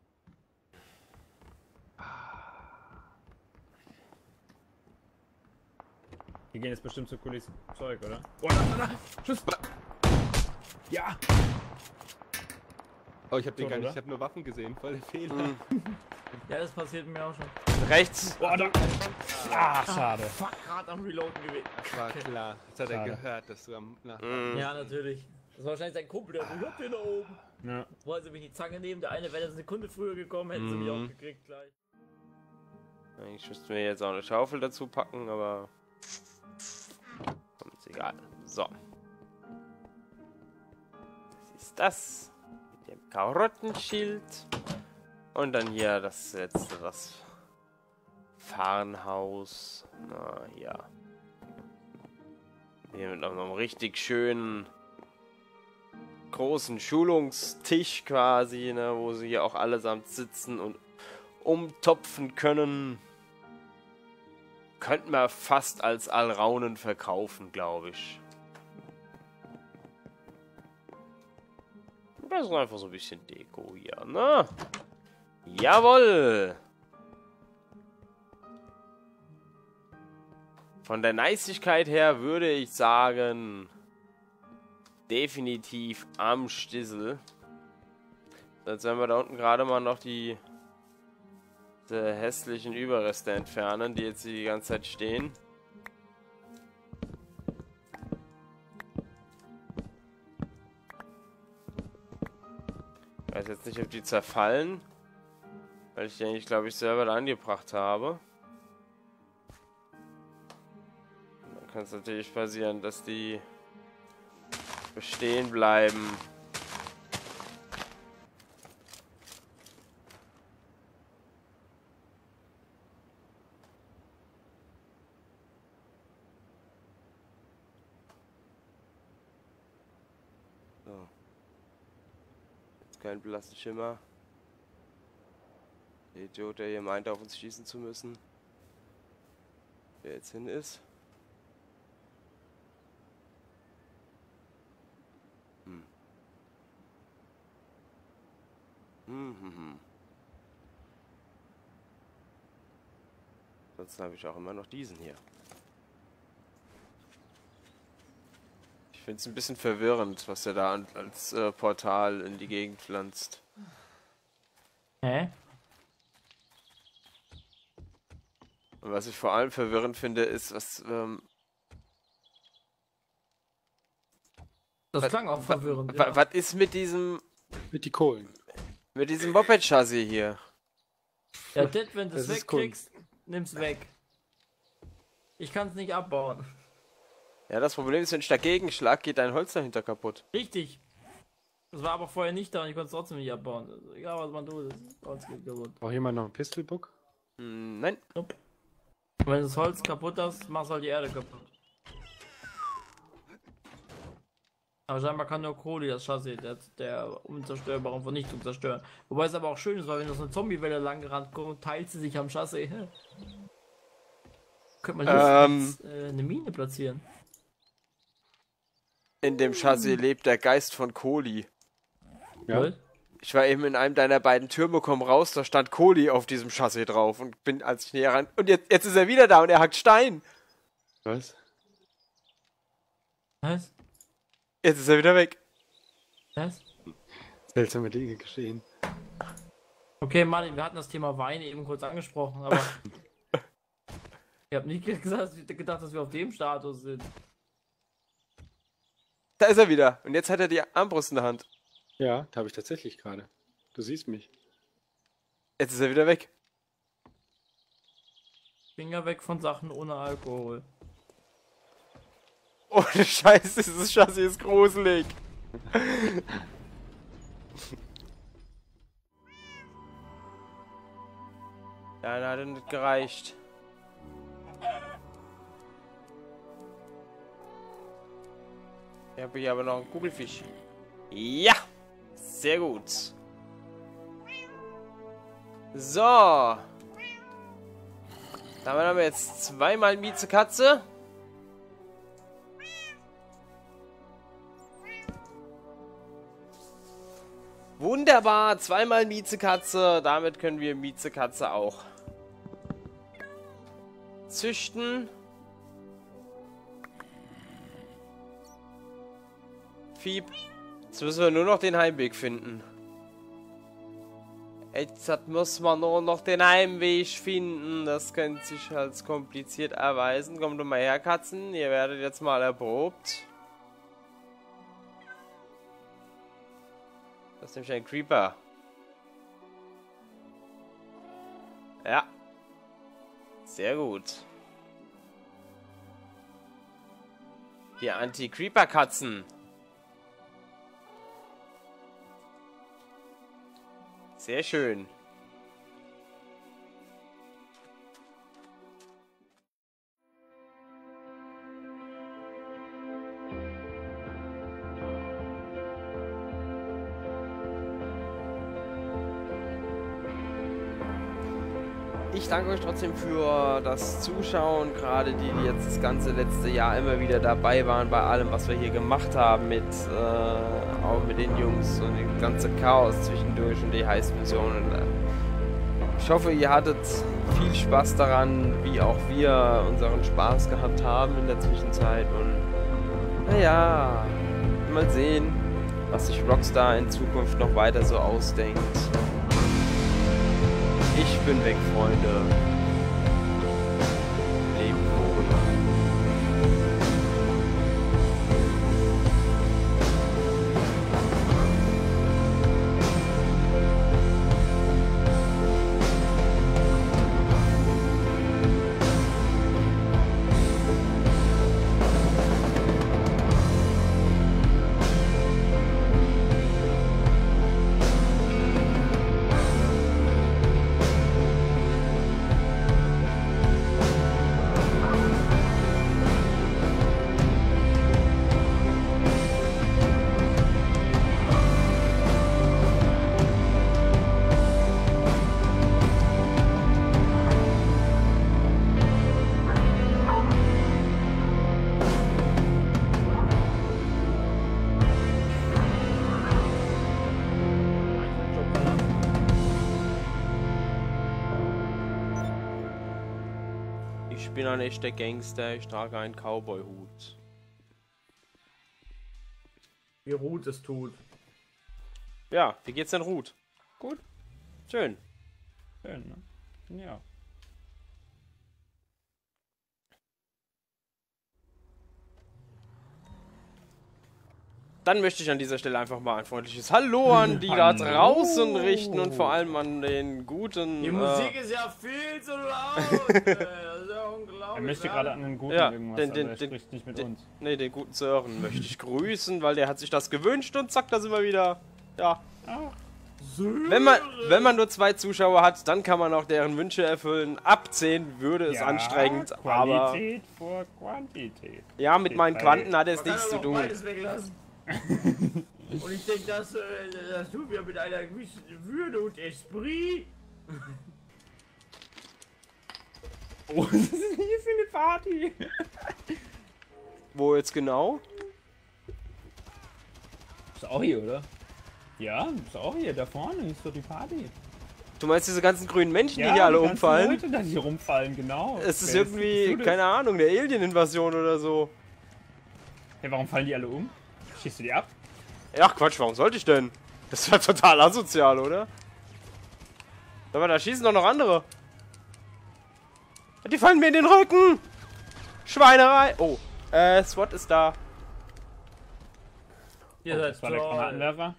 Speaker 5: Die gehen jetzt bestimmt zu Kulissen. Zeug, oder? Oh, da. Schuss! Ja!
Speaker 8: Oh, ich hab den
Speaker 5: Tot,
Speaker 8: gar nicht,
Speaker 5: oder?
Speaker 8: ich hab nur Waffen gesehen, voll der Fehler.
Speaker 2: Ja, das passiert mir auch schon.
Speaker 1: Rechts.
Speaker 5: Oh, da! Ah, schade.
Speaker 2: Fuck, gerade am Reloaden gewesen.
Speaker 8: Das war klar. Das hat er
Speaker 5: Schade.
Speaker 8: gehört, dass du am nach
Speaker 2: Ja, natürlich. Das war wahrscheinlich sein Kumpel, der so, ich hab den da oben.
Speaker 5: Ja.
Speaker 2: Wollen sie mich die Zange nehmen? Der eine wäre eine Sekunde früher gekommen, hätten sie mich auch gekriegt gleich.
Speaker 1: Eigentlich müssten wir jetzt auch eine Schaufel dazu packen, aber. Ist egal. So. Das ist das. Mit dem Karottenschild. Und dann hier das letzte, das Farnhaus. Na ja. Hier mit noch einem richtig schönen großen Schulungstisch quasi, ne, wo sie hier auch allesamt sitzen und umtopfen können. Könnten wir fast als Alraunen verkaufen, glaube ich. Das ist einfach so ein bisschen Deko hier, ne? Jawohl! Von der Niceigkeit her würde ich sagen, definitiv am Stissel. Jetzt werden wir da unten gerade mal noch die hässlichen Überreste entfernen, die jetzt die ganze Zeit stehen. Ich weiß jetzt nicht, ob die zerfallen, weil ich die eigentlich, glaube ich, selber da angebracht habe. Dann kann es natürlich passieren, dass die bestehen bleiben. So. Jetzt kein blassen Schimmer. Der Idiot, der hier meint, auf uns schießen zu müssen. Wer jetzt hin ist. Mhm. Sonst habe ich auch immer noch diesen hier. Ich finde es ein bisschen verwirrend, was er da als Portal in die Gegend pflanzt.
Speaker 2: Hä?
Speaker 1: Und was ich vor allem verwirrend finde, ist, was...
Speaker 2: Das klang auch verwirrend.
Speaker 1: Was ist mit diesem...
Speaker 8: Mit die Kohlen.
Speaker 1: Mit diesem Moped-Chassis hier?
Speaker 2: Ja, das, wenn du es
Speaker 8: Das ist
Speaker 2: wegkriegst, nimm's weg. Ich kann es nicht abbauen.
Speaker 1: Ja, das Problem ist, wenn ich dagegen schlag, geht dein Holz dahinter kaputt.
Speaker 2: Richtig. Das war aber vorher nicht da und ich konnte es trotzdem nicht abbauen. Also, egal was man tut, das Holz geht kaputt.
Speaker 8: Braucht jemand noch einen Pistolbook?
Speaker 1: Nein.
Speaker 2: Nope. Und wenn das Holz kaputt ist, machst du halt die Erde kaputt. Aber scheinbar kann nur Kohli das Chassis der unzerstörbaren Vernichtung zerstören. Wobei es aber auch schön ist, weil wenn du so eine Zombie-Welle lang gerannt kommt, teilt sie sich am Chassis. Könnte man jetzt eine Mine platzieren.
Speaker 1: In dem Chassis lebt der Geist von Kohli.
Speaker 8: Ja.
Speaker 2: Cool.
Speaker 1: Ich war eben in einem deiner beiden Türme, komm raus, da stand Kohli auf diesem Chassis drauf und bin, als ich näher ran... Und jetzt ist er wieder da und er hackt Stein.
Speaker 8: Was?
Speaker 2: Was?
Speaker 1: Jetzt ist er wieder weg.
Speaker 2: Was?
Speaker 8: Seltsame Dinge geschehen.
Speaker 2: Okay, Martin, wir hatten das Thema Wein eben kurz angesprochen, aber ich habe nicht gedacht, dass wir auf dem Status sind.
Speaker 1: Da ist er wieder. Und jetzt hat er die Armbrust in der Hand.
Speaker 8: Ja, da habe ich tatsächlich gerade. Du siehst mich.
Speaker 1: Jetzt ist er wieder weg.
Speaker 2: Finger weg von Sachen ohne Alkohol.
Speaker 1: Ohne Scheiß, dieses Chassis ist gruselig. Ja, da hat er nicht gereicht. Ich habe hier aber noch einen Kugelfisch. Ja! Sehr gut. So. Damit haben wir jetzt zweimal Miezekatze. Wunderbar, zweimal Miezekatze. Damit können wir Miezekatze auch züchten. Fieb. Jetzt müssen wir nur noch den Heimweg finden. Jetzt muss man nur noch den Heimweg finden. Das könnte sich als kompliziert erweisen. Kommt doch mal her, Katzen. Ihr werdet jetzt mal erprobt. Das ist nämlich ein Creeper. Ja. Sehr gut. Die Anti-Creeper-Katzen. Sehr schön. Ich danke euch trotzdem für das Zuschauen, gerade die jetzt das ganze letzte Jahr immer wieder dabei waren bei allem, was wir hier gemacht haben, auch mit den Jungs und das ganze Chaos zwischendurch und die Heist-Missionen. Ich hoffe, ihr hattet viel Spaß daran, wie auch wir unseren Spaß gehabt haben in der Zwischenzeit und naja, mal sehen, was sich Rockstar in Zukunft noch weiter so ausdenkt. Ich bin weg, Freunde. bin ein echter Gangster, ich trage einen Cowboy-Hut.
Speaker 2: Wie Ruth es tut.
Speaker 1: Ja, wie geht's denn Ruth?
Speaker 5: Gut.
Speaker 1: Schön.
Speaker 5: Schön, ne? Ja.
Speaker 1: Dann möchte ich an dieser Stelle einfach mal ein freundliches Hallo an die da draußen richten und vor allem an den guten...
Speaker 2: Die Musik ist ja viel zu laut. Das ist ja unglaublich.
Speaker 5: Er möchte gerade an den Guten
Speaker 1: Ja,
Speaker 5: irgendwas, aber er spricht nicht mit uns.
Speaker 1: Nee, den guten Sören möchte ich grüßen, weil der hat sich das gewünscht und zack, da sind wir wieder. Ja. Wenn man nur 2 Zuschauer hat, dann kann man auch deren Wünsche erfüllen. Ab 10 würde es anstrengend, aber...
Speaker 5: Qualität vor Quantität.
Speaker 1: Ja, mit meinen Quanten hat es nichts zu tun.
Speaker 2: Beides weglassen. Und ich denke, das tun wir mit einer gewissen Würde und Esprit.
Speaker 5: Oh, was ist denn hier für eine Party?
Speaker 1: Wo jetzt genau?
Speaker 5: Ist auch hier, oder? Ja, ist auch hier. Da vorne ist doch die Party.
Speaker 1: Du meinst diese ganzen grünen Menschen,
Speaker 5: Ja,
Speaker 1: die hier alle
Speaker 5: die ganzen
Speaker 1: umfallen?
Speaker 5: Leute, die hier rumfallen, genau.
Speaker 1: Es ist
Speaker 5: Wer
Speaker 1: irgendwie,
Speaker 5: du das?
Speaker 1: keine Ahnung, eine Alien-Invasion oder so.
Speaker 5: Hey, warum fallen die alle um? Schießt du die ab?
Speaker 1: Ach Quatsch, warum sollte ich denn? Das war total asozial, oder? Aber da schießen doch noch andere. Die fallen mir in den Rücken! Schweinerei! Oh, SWAT ist da.
Speaker 2: Ihr seid
Speaker 5: Das war der
Speaker 2: toll.
Speaker 5: Granatenwerfer.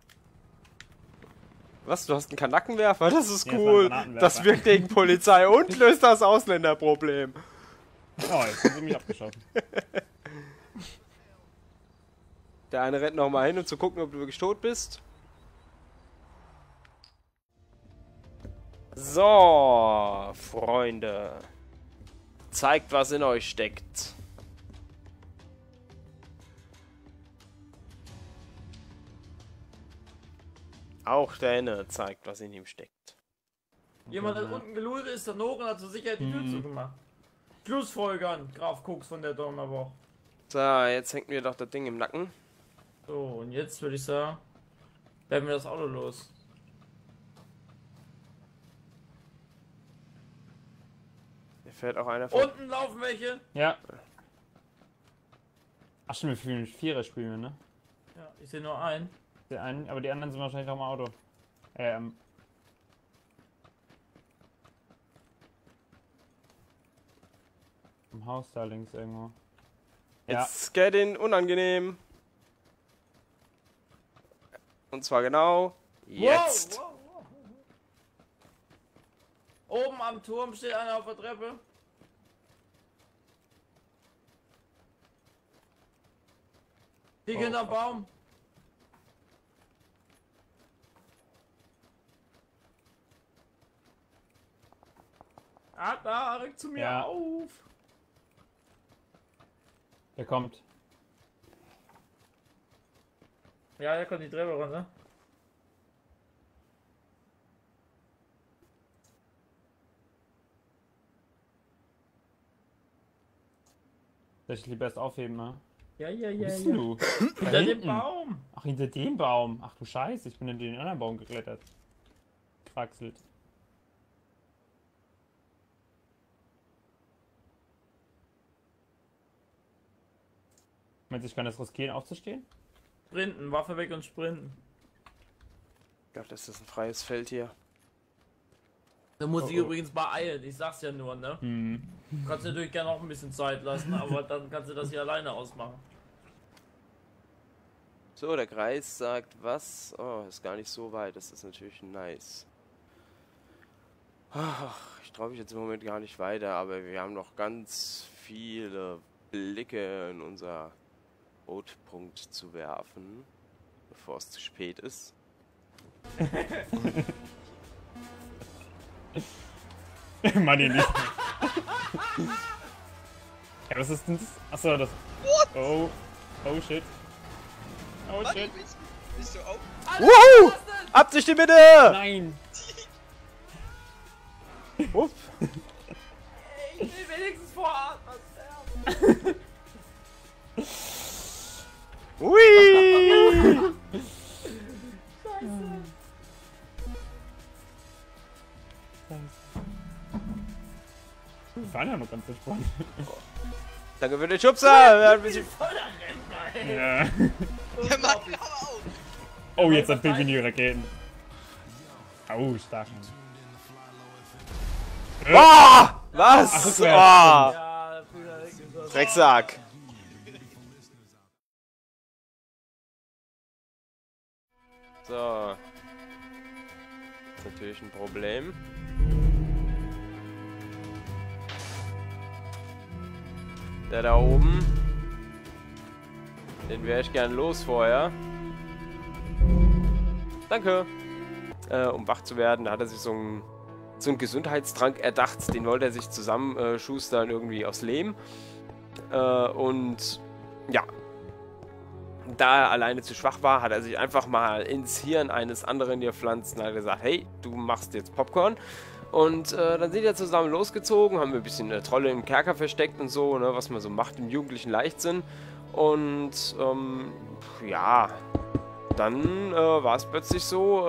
Speaker 1: Was, du hast einen Kanackenwerfer? Das ist
Speaker 5: Ja, das war ein
Speaker 1: cool.
Speaker 5: Granatenwerfer.
Speaker 1: Das wirkt gegen Polizei und löst das Ausländerproblem.
Speaker 5: Oh, jetzt haben sie mich abgeschossen.
Speaker 1: Der eine rennt noch mal hin, um zu gucken, ob du wirklich tot bist. So, Freunde. Zeigt, was in euch steckt. Auch der Henne zeigt, was in ihm steckt.
Speaker 2: Jemand hat unten gelootet, ist dann hoch und hat zur Sicherheit die Tür zugemacht. Schlussfolgern, Graf Koks von der Donnerwoche.
Speaker 1: So, jetzt hängt mir doch das Ding im Nacken.
Speaker 2: So, und jetzt würde ich sagen, werden wir das Auto los.
Speaker 1: Hier fährt auch einer von...
Speaker 2: Unten laufen welche.
Speaker 5: Ja. Ach stimmt, wir spielen mit Vierer spielen wir, ne?
Speaker 2: Ja, ich sehe nur einen.
Speaker 5: Der einen, aber die anderen sind wahrscheinlich auch im Auto. Im Haus da links irgendwo. Ja.
Speaker 1: It's getting unangenehm. Und zwar genau jetzt.
Speaker 2: Wow, wow, wow. Oben am Turm steht einer auf der Treppe. Die hinterm Baum. Ah, da, rück zu mir
Speaker 5: Ja.
Speaker 2: auf.
Speaker 5: Der kommt.
Speaker 2: Ja, der kommt die Treppe runter.
Speaker 5: Soll ich lieber erst aufheben, ne?
Speaker 2: Ja, ja,
Speaker 5: Wo
Speaker 2: ja,
Speaker 5: bist
Speaker 2: ja.
Speaker 5: du?
Speaker 2: Hinter dem Baum.
Speaker 5: Ach, hinter dem Baum. Ach du Scheiße, ich bin in den anderen Baum geklettert. Kraxelt. Meinst du, ich kann das riskieren, aufzustehen?
Speaker 2: Sprinten, Waffe weg und sprinten.
Speaker 1: Ich glaube, das ist ein freies Feld hier.
Speaker 2: Da muss ich übrigens beeilen, ich sag's ja nur, ne?
Speaker 5: Hm.
Speaker 2: Du kannst natürlich gerne noch ein bisschen Zeit lassen, aber dann kannst du das hier alleine ausmachen.
Speaker 1: So, der Kreis sagt was? Oh, ist gar nicht so weit. Das ist natürlich nice. Ach, ich traue mich jetzt im Moment gar nicht weiter, aber wir haben noch ganz viele Blicke in unser Rotpunkt zu werfen, bevor es zu spät ist.
Speaker 5: Mann, nicht. Ja, was ist denn das? Achso, das. Oh. Oh shit. Oh shit.
Speaker 9: Bist du auch?
Speaker 1: Wuhu! Absichten bitte!
Speaker 5: Nein!
Speaker 1: Uff.
Speaker 2: Ich will wenigstens voratmen.
Speaker 1: Hui!
Speaker 5: fahren ja noch ganz entspannt.
Speaker 1: Danke für den Schubser! Ein bisschen
Speaker 5: Ja.
Speaker 9: Der macht aber auch.
Speaker 5: Oh, jetzt hat Pipi die Raketen. Oh, stark.
Speaker 1: Ah! Was?
Speaker 5: Ach,
Speaker 1: Ah!
Speaker 2: Ja, Brüder, ist das.
Speaker 1: Drecksack. So. Das ist natürlich ein Problem. Der da oben. Den wäre ich gern los vorher. Danke. Um wach zu werden, da hat er sich so einen Gesundheitstrank erdacht. Den wollte er sich zusammenschustern irgendwie aus Lehm. Und ja. Da er alleine zu schwach war, hat er sich einfach mal ins Hirn eines anderen gepflanzt und hat gesagt, hey, du machst jetzt Popcorn. Und dann sind wir zusammen losgezogen, haben wir ein bisschen Trolle im Kerker versteckt und so, ne, was man so macht im jugendlichen Leichtsinn. Und ja, dann war es plötzlich so,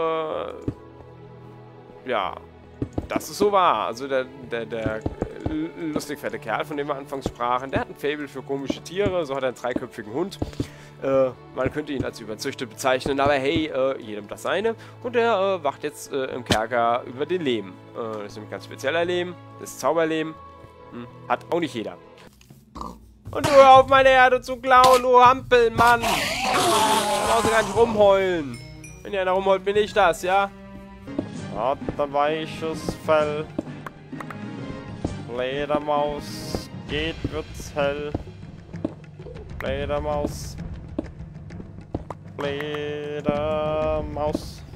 Speaker 1: ja, dass es so war. Also der lustig fette Kerl, von dem wir anfangs sprachen, der hat ein Faible für komische Tiere, so hat er einen dreiköpfigen Hund. Man könnte ihn als überzüchtet bezeichnen, aber hey, jedem das seine. Und der wacht jetzt im Kerker über den Lehm. Das ist ein ganz spezieller Lehm, das ist Zauberlehm. Hat auch nicht jeder. Und du hör auf meine Erde zu klauen, du Hampelmann! Du brauchst gar nicht rumheulen. Wenn ihr einer rumheult, bin ich das, ja? Hat ein weiches Fell. Fledermaus, geht wird's hell. Fledermaus. Fledermaus.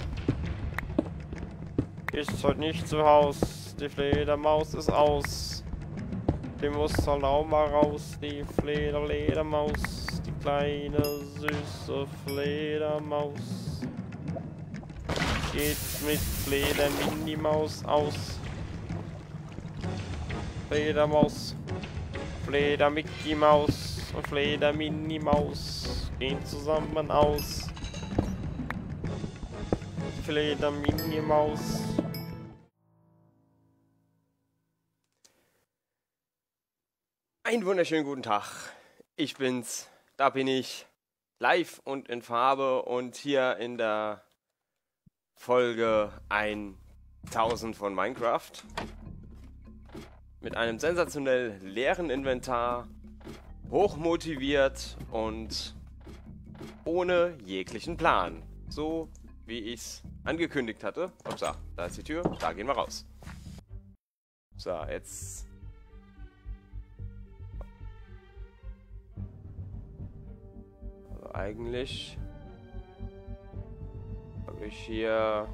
Speaker 1: Ist heute nicht zu Haus. Die Fledermaus ist aus. Die muss halt auch mal raus. Die Fledermaus. Die kleine süße Fledermaus. Geht mit Fleder-Minimaus aus. Fledermaus. Fleder-Mickey-Maus und Fleder-Minimaus gehen zusammen aus. Fleder-Minimaus. Einen wunderschönen guten Tag. Ich bin's. Da bin ich. Live und in Farbe und hier in der Folge 1000 von Minecraft. Mit einem sensationell leeren Inventar. Hochmotiviert und ohne jeglichen Plan. So wie ich es angekündigt hatte. Upsa, da ist die Tür, da gehen wir raus. So, jetzt. Also eigentlich habe ich hier.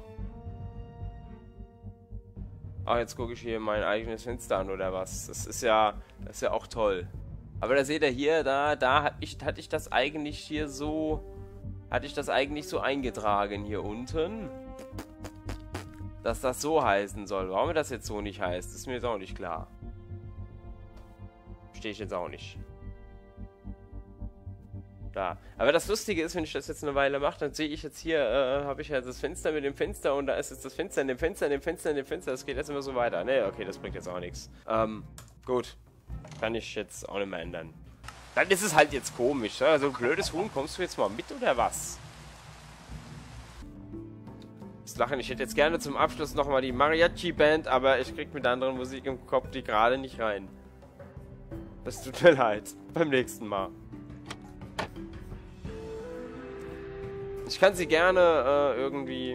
Speaker 1: Ach, jetzt gucke ich hier mein eigenes Fenster an oder was. Das ist ja auch toll. Aber da seht ihr hier, da hatte ich das eigentlich hier so, eingetragen hier unten, dass das so heißen soll. Warum das jetzt so nicht heißt, ist mir jetzt auch nicht klar. Verstehe ich jetzt auch nicht. Da. Aber das Lustige ist, wenn ich das jetzt eine Weile mache, dann sehe ich jetzt hier, habe ich ja das Fenster mit dem Fenster und da ist jetzt das Fenster in dem Fenster, in dem Fenster, in dem Fenster. Das geht jetzt immer so weiter. Ne, okay, das bringt jetzt auch nichts. Gut. Kann ich jetzt auch nicht mehr ändern. Dann ist es halt jetzt komisch. Ja? So ein blödes Huhn, kommst du jetzt mal mit oder was? Das Lachen, ich hätte jetzt gerne zum Abschluss nochmal die Mariachi-Band, aber ich krieg mit der anderen Musik im Kopf die gerade nicht rein. Das tut mir leid. Beim nächsten Mal. Ich kann sie gerne irgendwie...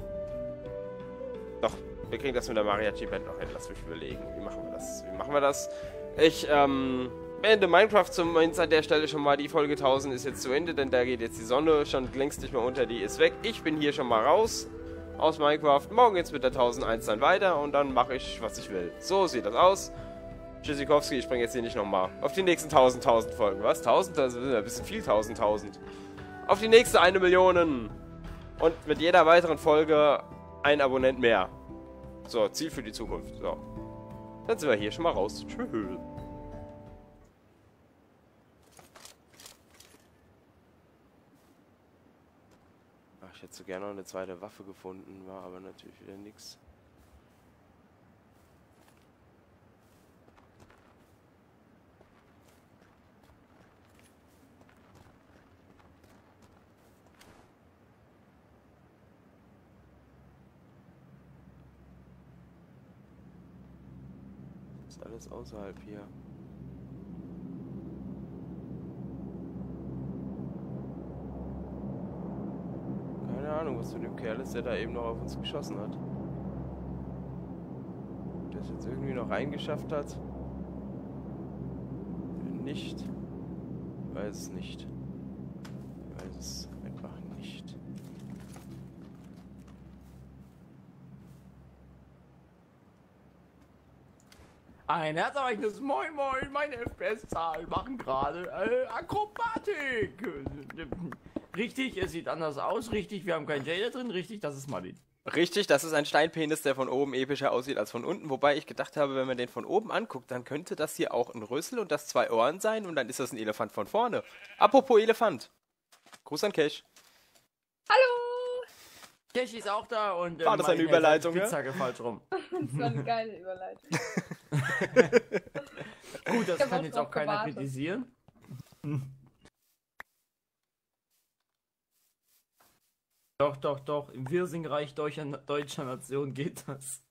Speaker 1: Doch, wir kriegen das mit der Mariachi-Band noch hin. Lass mich überlegen. Wie machen wir das? Ich beende Minecraft zumindest an der Stelle schon mal. Die Folge 1000 ist jetzt zu Ende, denn da geht jetzt die Sonne schon längst nicht mehr unter. Die ist weg. Ich bin hier schon mal raus aus Minecraft. Morgen geht's mit der 1001 dann weiter und dann mache ich, was ich will. So sieht das aus. Tschüssikowski, ich springe jetzt hier nicht nochmal auf die nächsten 1000 Folgen. Was? 1000? Das ist ein bisschen viel, 1000. Auf die nächste 1 Million. Und mit jeder weiteren Folge ein Abonnent mehr. So, Ziel für die Zukunft. So. Dann sind wir hier schon mal raus. Tschüss. Ach, ich hätte so gerne noch eine zweite Waffe gefunden, war aber natürlich wieder nix. Ist alles außerhalb hier. Keine Ahnung, was mit dem Kerl ist, der da eben noch auf uns geschossen hat. Der es jetzt irgendwie noch reingeschafft hat. Nicht. Ich weiß es nicht. Ich weiß es einfach nicht.
Speaker 2: Ein herzerweichendes Moin Moin, meine FPS-Zahlen machen gerade Akrobatik. Richtig, es sieht anders aus. Richtig, wir haben keinen Jay da drin. Richtig, das ist Martin.
Speaker 1: Richtig, das ist ein Steinpenis, der von oben epischer aussieht als von unten. Wobei ich gedacht habe, wenn man den von oben anguckt, dann könnte das hier auch ein Rüssel und das 2 Ohren sein und dann ist das ein Elefant von vorne. Apropos Elefant. Gruß an Cash.
Speaker 3: Hallo!
Speaker 2: Cash ist auch da und
Speaker 1: War das eine Überleitung, ja?
Speaker 2: Spitzhacke falsch rum.
Speaker 10: Das war eine geile Überleitung.
Speaker 2: Gut, das
Speaker 10: Ich hab
Speaker 2: kann
Speaker 10: auch
Speaker 2: jetzt
Speaker 10: drauf
Speaker 2: auch keiner
Speaker 10: gewartet.
Speaker 2: kritisieren. Doch, im Wirsingreich deutscher Nation geht das.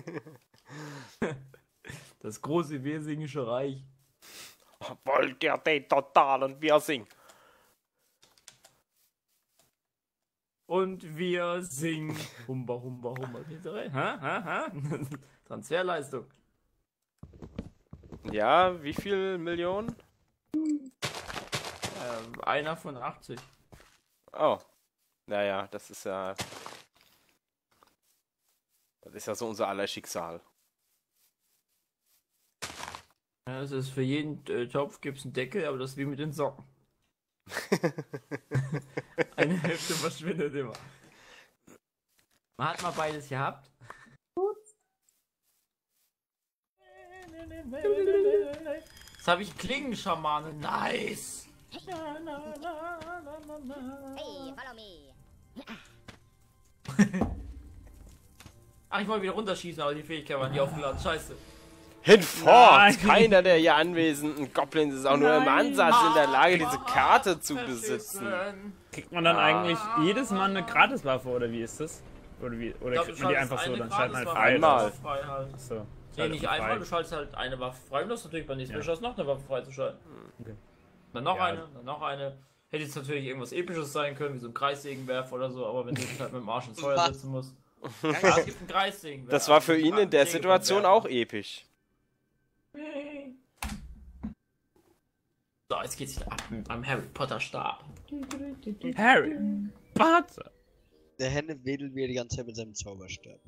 Speaker 2: Das große Wirsingische Reich.
Speaker 1: Wollt ihr den totalen Wirsing?
Speaker 2: Und wir singen. Humba, humba, humba. Ha? Transferleistung.
Speaker 1: Ja, wie viel Millionen?
Speaker 2: Einer von 80.
Speaker 1: Oh. Naja, das ist ja... Das ist ja so unser aller Schicksal.
Speaker 2: Ja, das ist für jeden Topf gibt es einen Deckel, aber das ist wie mit den Socken. Eine Hälfte verschwindet immer. Man hat mal beides gehabt. Jetzt habe ich Klingenschamane. Nice!
Speaker 4: Hey, follow me.
Speaker 2: Ach, ich wollte wieder runterschießen, aber die Fähigkeit war nicht aufgeladen. Scheiße.
Speaker 1: Hinfort! Keiner der hier anwesenden Goblins ist auch nur im Ansatz in der Lage, diese Karte zu besitzen.
Speaker 5: Kriegt man dann eigentlich jedes Mal eine Gratiswaffe oder wie ist das? Oder kriegt man die einfach so, dann schaltet man halt frei.
Speaker 1: Einmal.
Speaker 5: Achso.
Speaker 2: Nee, nicht einmal, du schaltest halt eine Waffe frei und du hast natürlich beim nächsten Mal Schuss noch eine Waffe freizuschalten.
Speaker 5: Okay.
Speaker 2: Dann noch
Speaker 5: Ja.
Speaker 2: eine, dann noch eine. Hätte jetzt natürlich irgendwas Episches sein können, wie so ein Kreissägenwerfer oder so, aber wenn du dich halt mit dem Arsch ins Feuer setzen musst. Ja, es gibt einen Kreissägenwerfer.
Speaker 1: Das war für ihn in der Situation auch episch.
Speaker 2: So, jetzt geht's wieder ab am Harry Potter Stab.
Speaker 5: Harry Potter.
Speaker 9: Der Henne wedelt wieder die ganze Zeit mit seinem Zauberstab.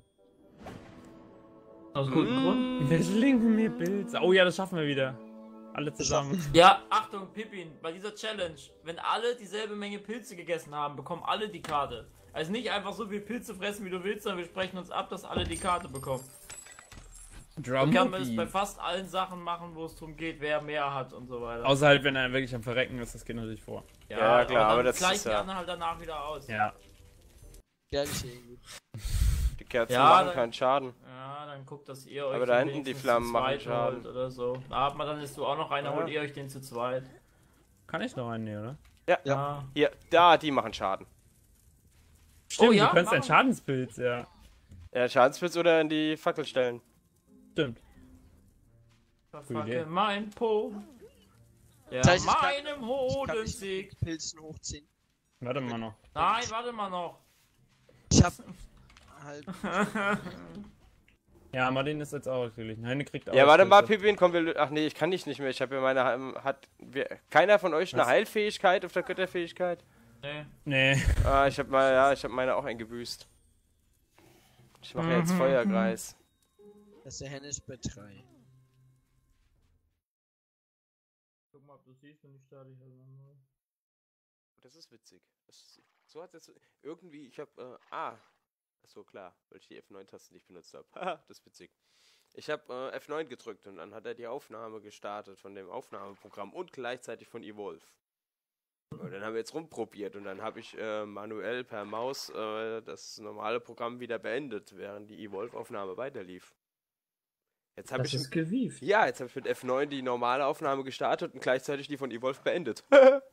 Speaker 2: Aus gutem Grund.
Speaker 5: Wir schlinken mir Pilze. Oh ja, das schaffen wir wieder. Alle zusammen.
Speaker 2: Ja, Achtung, Pippin, bei dieser Challenge, wenn alle dieselbe Menge Pilze gegessen haben, bekommen alle die Karte. Also nicht einfach so viel Pilze fressen, wie du willst, sondern wir sprechen uns ab, dass alle die Karte bekommen. Dann kann man es bei fast allen Sachen machen, wo es darum geht, wer mehr hat und so weiter.
Speaker 5: Außer halt, wenn er wirklich am Verrecken ist, das geht natürlich vor.
Speaker 1: Ja, klar, aber das
Speaker 2: gleicht
Speaker 1: ist
Speaker 2: die
Speaker 1: ja...
Speaker 2: anderen halt danach wieder aus.
Speaker 5: Ja.
Speaker 9: Ja, ich sehe gut.
Speaker 1: Die Kerzen
Speaker 2: Ja,
Speaker 1: machen
Speaker 2: dann-
Speaker 1: keinen Schaden.
Speaker 2: Ja, dann guckt, dass ihr euch
Speaker 1: Aber da
Speaker 2: den
Speaker 1: hinten die
Speaker 2: wenigstens
Speaker 1: Flammen
Speaker 2: zu
Speaker 1: machen
Speaker 2: zweit
Speaker 1: Schaden.
Speaker 2: holt oder so. Na, aber dann ist du auch noch einer,
Speaker 1: Ja.
Speaker 2: holt ihr euch den zu zweit.
Speaker 5: Kann ich noch einen nehmen, oder?
Speaker 2: Ja.
Speaker 1: Hier, da, die machen Schaden.
Speaker 5: Stimmt,
Speaker 2: Oh ja,
Speaker 5: du kannst einen
Speaker 2: machen-
Speaker 5: Schadenspilz, ja.
Speaker 1: Ja, Schadenspilz oder in die Fackel stellen.
Speaker 5: Stimmt.
Speaker 2: Verfacke
Speaker 5: Idee.
Speaker 2: mein Po. Ja,
Speaker 9: Das heißt, ich kann-
Speaker 2: meinem
Speaker 9: Ich kann
Speaker 2: Hoden
Speaker 9: mich
Speaker 2: siegt.
Speaker 9: mit Pilzen hochziehen.
Speaker 5: Warte mal noch.
Speaker 2: Nein, warte mal noch.
Speaker 9: Ich hab halt.
Speaker 5: Ja, Martin ist jetzt auch ausgeglichen. Heine kriegt auch.
Speaker 1: Ja, warte mal,
Speaker 5: Pilze.
Speaker 1: Pippin, komm, ach nee, ich kann dich nicht mehr. Ich habe ja meine... keiner von euch eine
Speaker 5: Was?
Speaker 1: Heilfähigkeit auf der Götterfähigkeit?
Speaker 2: Nee.
Speaker 5: Nee.
Speaker 1: Ah, ich habe meine auch eingebüßt. Ich mache jetzt Feuerkreis.
Speaker 9: Das ist der Henne ist bei 3.
Speaker 2: Guck mal, ob du siehst, wenn ich starte.
Speaker 1: Das ist witzig. So hat jetzt irgendwie, ich habe, achso, klar, weil ich die F9-Taste nicht benutzt habe. Haha, das ist witzig. Ich habe F9 gedrückt und dann hat er die Aufnahme gestartet von dem Aufnahmeprogramm und gleichzeitig von Evolve. Und dann haben wir jetzt rumprobiert und dann habe ich manuell per Maus das normale Programm wieder beendet, während die Evolve-Aufnahme weiterlief. Jetzt habe
Speaker 2: Das
Speaker 1: ich
Speaker 2: ist gewieft.
Speaker 1: ja, jetzt habe ich mit F9 die normale Aufnahme gestartet und gleichzeitig die von Evolve beendet.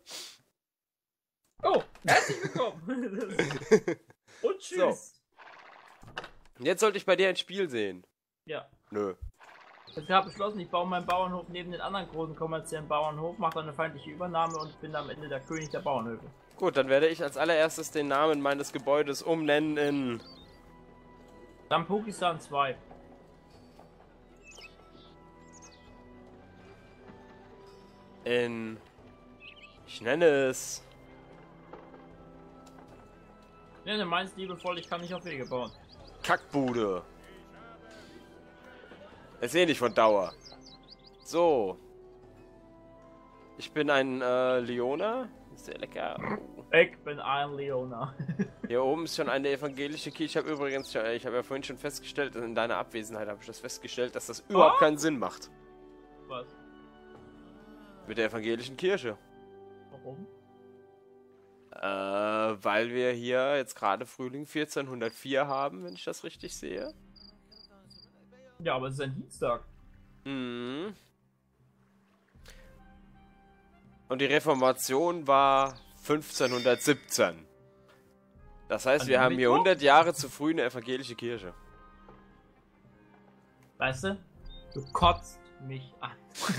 Speaker 2: Oh, herzlich willkommen. Und tschüss.
Speaker 1: Jetzt sollte ich bei dir ein Spiel sehen.
Speaker 2: Ja.
Speaker 1: Nö.
Speaker 2: Ich habe beschlossen, ich baue meinen Bauernhof neben den anderen großen kommerziellen Bauernhof, mache dann eine feindliche Übernahme und bin am Ende der König der Bauernhöfe.
Speaker 1: Gut, dann werde ich als allererstes den Namen meines Gebäudes umnennen in...
Speaker 2: Dampukistan 2.
Speaker 1: Ich nenne es...
Speaker 2: Ich nenne meins liebevoll, ich kann nicht auf Wege bauen.
Speaker 1: Kackbude. Ist eh nicht von Dauer. So. Ich bin ein Leona. Sehr lecker.
Speaker 2: Ich bin ein Leona.
Speaker 1: Hier oben ist schon eine evangelische Kirche. Ich habe übrigens schon, ich habe ja vorhin schon festgestellt, in deiner Abwesenheit habe ich das festgestellt, dass das überhaupt keinen Sinn macht.
Speaker 2: Was?
Speaker 1: Mit der evangelischen Kirche.
Speaker 2: Warum?
Speaker 1: Weil wir hier jetzt gerade Frühling 1404 haben, wenn ich das richtig sehe.
Speaker 2: Ja, aber es ist ein Dienstag.
Speaker 1: Mhm. Und die Reformation war 1517. Das heißt, wir haben hier 100 Jahre zu früh eine evangelische Kirche.
Speaker 2: Weißt du? Du kotzt mich an.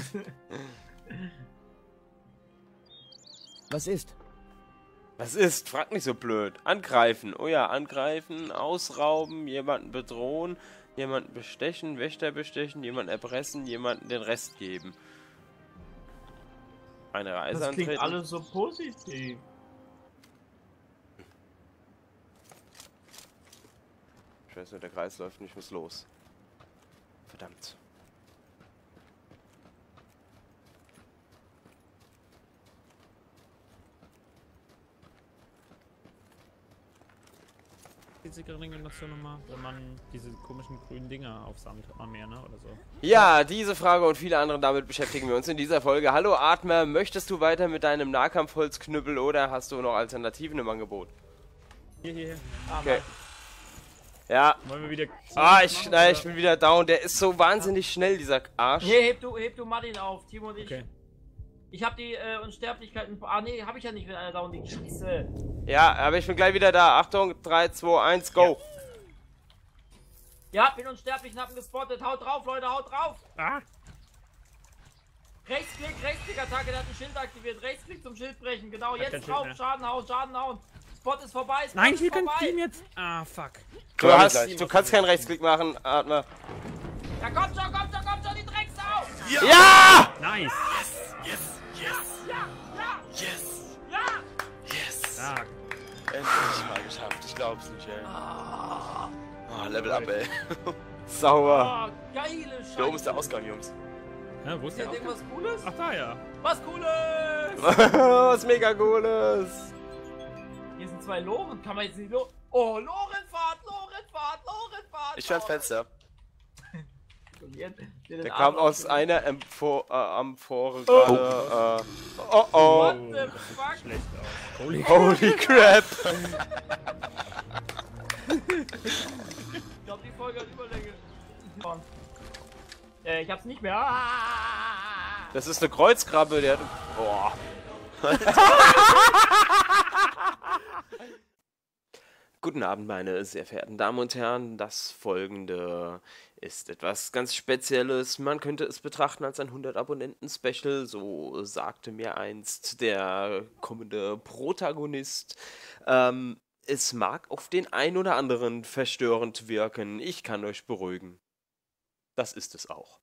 Speaker 11: Was ist?
Speaker 1: Was ist? Frag nicht so blöd. Angreifen. Oh ja, angreifen, ausrauben, jemanden bedrohen, jemanden bestechen, Wächter bestechen, jemanden erpressen, jemanden den Rest geben. Eine Reise
Speaker 2: das klingt
Speaker 1: antreten.
Speaker 2: alles so positiv.
Speaker 1: Scheiße, der Kreis läuft nicht, muss los. Verdammt.
Speaker 5: Diese Regeneration nochmal, wenn man diese komischen grünen Dinger aufsammelt, hat man mehr, ne? Oder so.
Speaker 1: Ja, diese Frage und viele andere, damit beschäftigen wir uns in dieser Folge. Hallo Atmer, möchtest du weiter mit deinem Nahkampfholzknüppel oder hast du noch Alternativen im Angebot?
Speaker 5: Hier.
Speaker 1: Okay. Ja.
Speaker 5: Wollen wir wieder...
Speaker 1: Ich bin wieder down. Der ist so wahnsinnig schnell, dieser Arsch.
Speaker 2: Hey, heb du Martin auf, Timo und ich. Okay. Ich hab die Unsterblichkeit... Ah, nee, hab ich ja nicht, wenn einer down liegt. Scheiße.
Speaker 1: Ja, aber ich bin gleich wieder da. Achtung, 3, 2, 1, go.
Speaker 2: Ja, bin unsterblich und hab ihn gespottet. Haut drauf, Leute, haut drauf.
Speaker 5: Ah.
Speaker 2: Rechtsklick-Attacke, der hat ein Schild aktiviert. Rechtsklick zum Schild brechen. Genau, jetzt drauf. Schaden hauen. Spot ist vorbei.
Speaker 5: Nein, ich will kein Team jetzt. Ah, fuck.
Speaker 1: Du kannst keinen Rechtsklick machen, Atmer.
Speaker 2: Ja, komm schon, die Drecksau.
Speaker 1: Ja!
Speaker 5: Nice.
Speaker 2: Yes.
Speaker 5: Stark.
Speaker 12: Endlich mal geschafft, ich glaub's nicht, ey. Oh, Level up, ey.
Speaker 1: Sauber.
Speaker 2: Oh, geile Scheiße.
Speaker 12: Hier oben ist der Ausgang, Jungs.
Speaker 5: Ja, wo ist der
Speaker 2: irgendwas Cooles?
Speaker 5: Ach, da ja.
Speaker 2: Was Cooles!
Speaker 1: Was mega Cooles!
Speaker 2: Hier sind 2 Loren, kann man jetzt nicht Oh, Lorenfahrt!
Speaker 12: Ich höre ein Fenster.
Speaker 1: Der kam aus einer Amphore gerade. Oh.
Speaker 2: What the fuck?
Speaker 5: Schlecht aus.
Speaker 1: Holy crap!
Speaker 2: Ich glaube, die Folge hat Überlänge. Ich hab's nicht mehr.
Speaker 1: Das ist eine Kreuzkrabbe, der hat... Boah. Guten Abend, meine sehr verehrten Damen und Herren. Das folgende ist etwas ganz Spezielles. Man könnte es betrachten als ein 100-Abonnenten-Special. So sagte mir einst der kommende Protagonist. Es mag auf den einen oder anderen verstörend wirken. Ich kann euch beruhigen. Das ist es auch.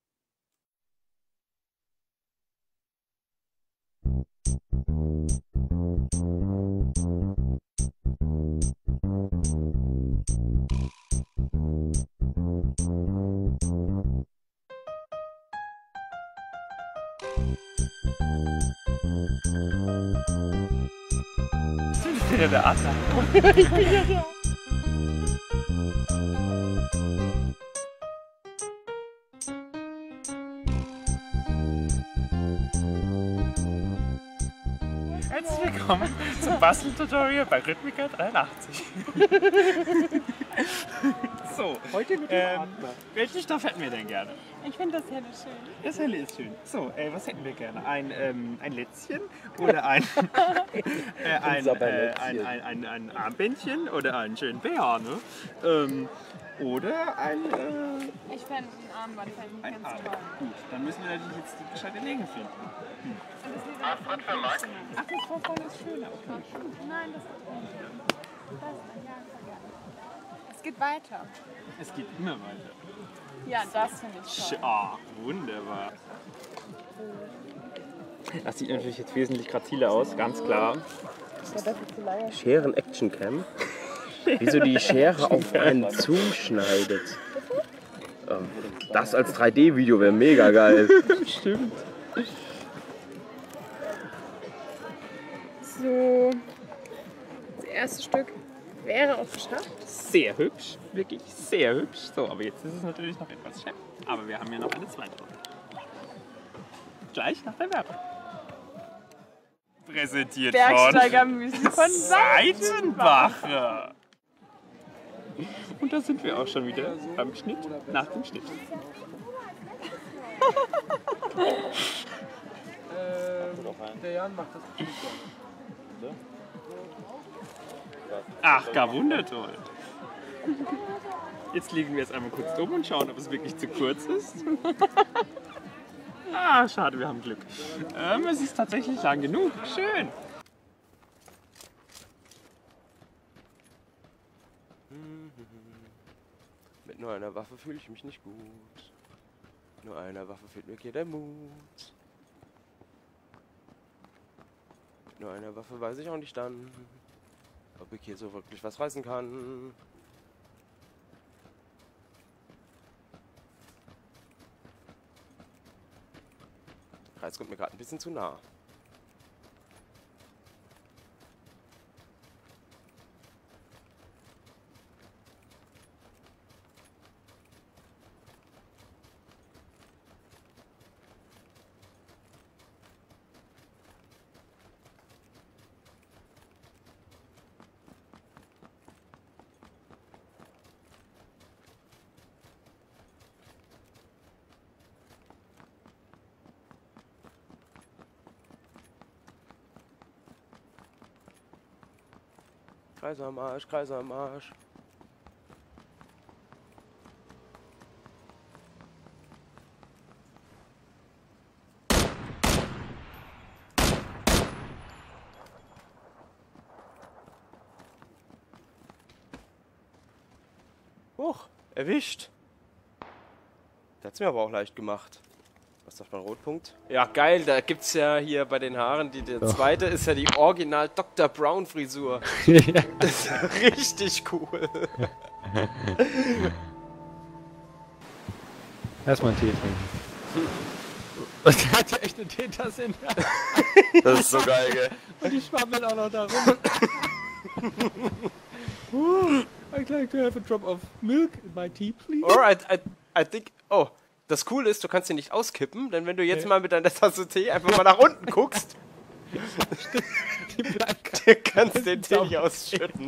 Speaker 5: Ich bin ja der Adler. Ich bin ja da. Herzlich willkommen zum Bastel-Tutorial bei Rhythmika 83. So,
Speaker 8: Heute mit dem Adler.
Speaker 5: welchen Stoff hätten wir denn gerne?
Speaker 10: Ich finde das helle schön.
Speaker 5: Das helle ist schön. So, was hätten wir gerne? Ein Lätzchen oder ein Armbändchen oder einen schönen Bär, ne? Oder ein
Speaker 10: Ich fände ein Armband fände ich ganz toll.
Speaker 5: Gut, dann müssen wir natürlich jetzt die gescheite Länge finden.
Speaker 10: Ach, das Vorfall ist schöner. Okay. Nein, das ist es geht weiter.
Speaker 5: Es geht immer weiter.
Speaker 10: Ja, das finde ich toll.
Speaker 5: Wunderbar. Das sieht natürlich jetzt wesentlich graziler aus, ganz klar.
Speaker 1: Scheren-Action-Cam. Wie so die Schere auf einen zuschneidet. Das als 3D-Video wäre mega geil.
Speaker 5: Stimmt.
Speaker 10: So, das erste Stück wäre auch geschafft.
Speaker 5: Sehr hübsch, wirklich sehr hübsch. So, aber jetzt ist es natürlich noch etwas schepp. Aber wir haben ja noch eine zweite Runde. Gleich nach der Werbung. Präsentiert
Speaker 10: Bergsteiger-Müsli von
Speaker 5: Seitenbacher. Und da sind wir auch schon wieder beim Schnitt, nach dem Schnitt.
Speaker 8: Der Jan macht das.
Speaker 5: Ach, gar wundertoll. Jetzt legen wir es einmal kurz um und schauen, ob es wirklich zu kurz ist. Schade, wir haben Glück. Es ist tatsächlich lang genug. Schön.
Speaker 1: Mit nur einer Waffe fühle ich mich nicht gut. Nur einer Waffe fehlt mir hier der Mut. Mit nur einer Waffe weiß ich auch nicht dann, ob ich hier so wirklich was reißen kann. Der Kreis kommt mir gerade ein bisschen zu nah. Kreis am Arsch, Kreis am Arsch. Huch, erwischt. Das hat's mir aber auch leicht gemacht. Was sagt man, Rotpunkt? Ja, geil, da gibt's ja hier bei den Haaren, der zweite ist ja die Original Dr. Brown Frisur.
Speaker 8: Ja.
Speaker 1: Das ist ja richtig cool.
Speaker 8: Erstmal einen Tee trinken. Und der hat ja echt eine Teetasse in der Hand.
Speaker 12: Das ist so geil, gell?
Speaker 8: Und die schwammelt auch noch da rum. I'd like to have a drop of milk in my tea, please.
Speaker 1: Alright, I think... Oh, das Coole ist, du kannst den nicht auskippen, denn wenn du jetzt mal mit deiner Tasse Tee einfach mal nach unten guckst, du kannst den Tee nicht ausschütten.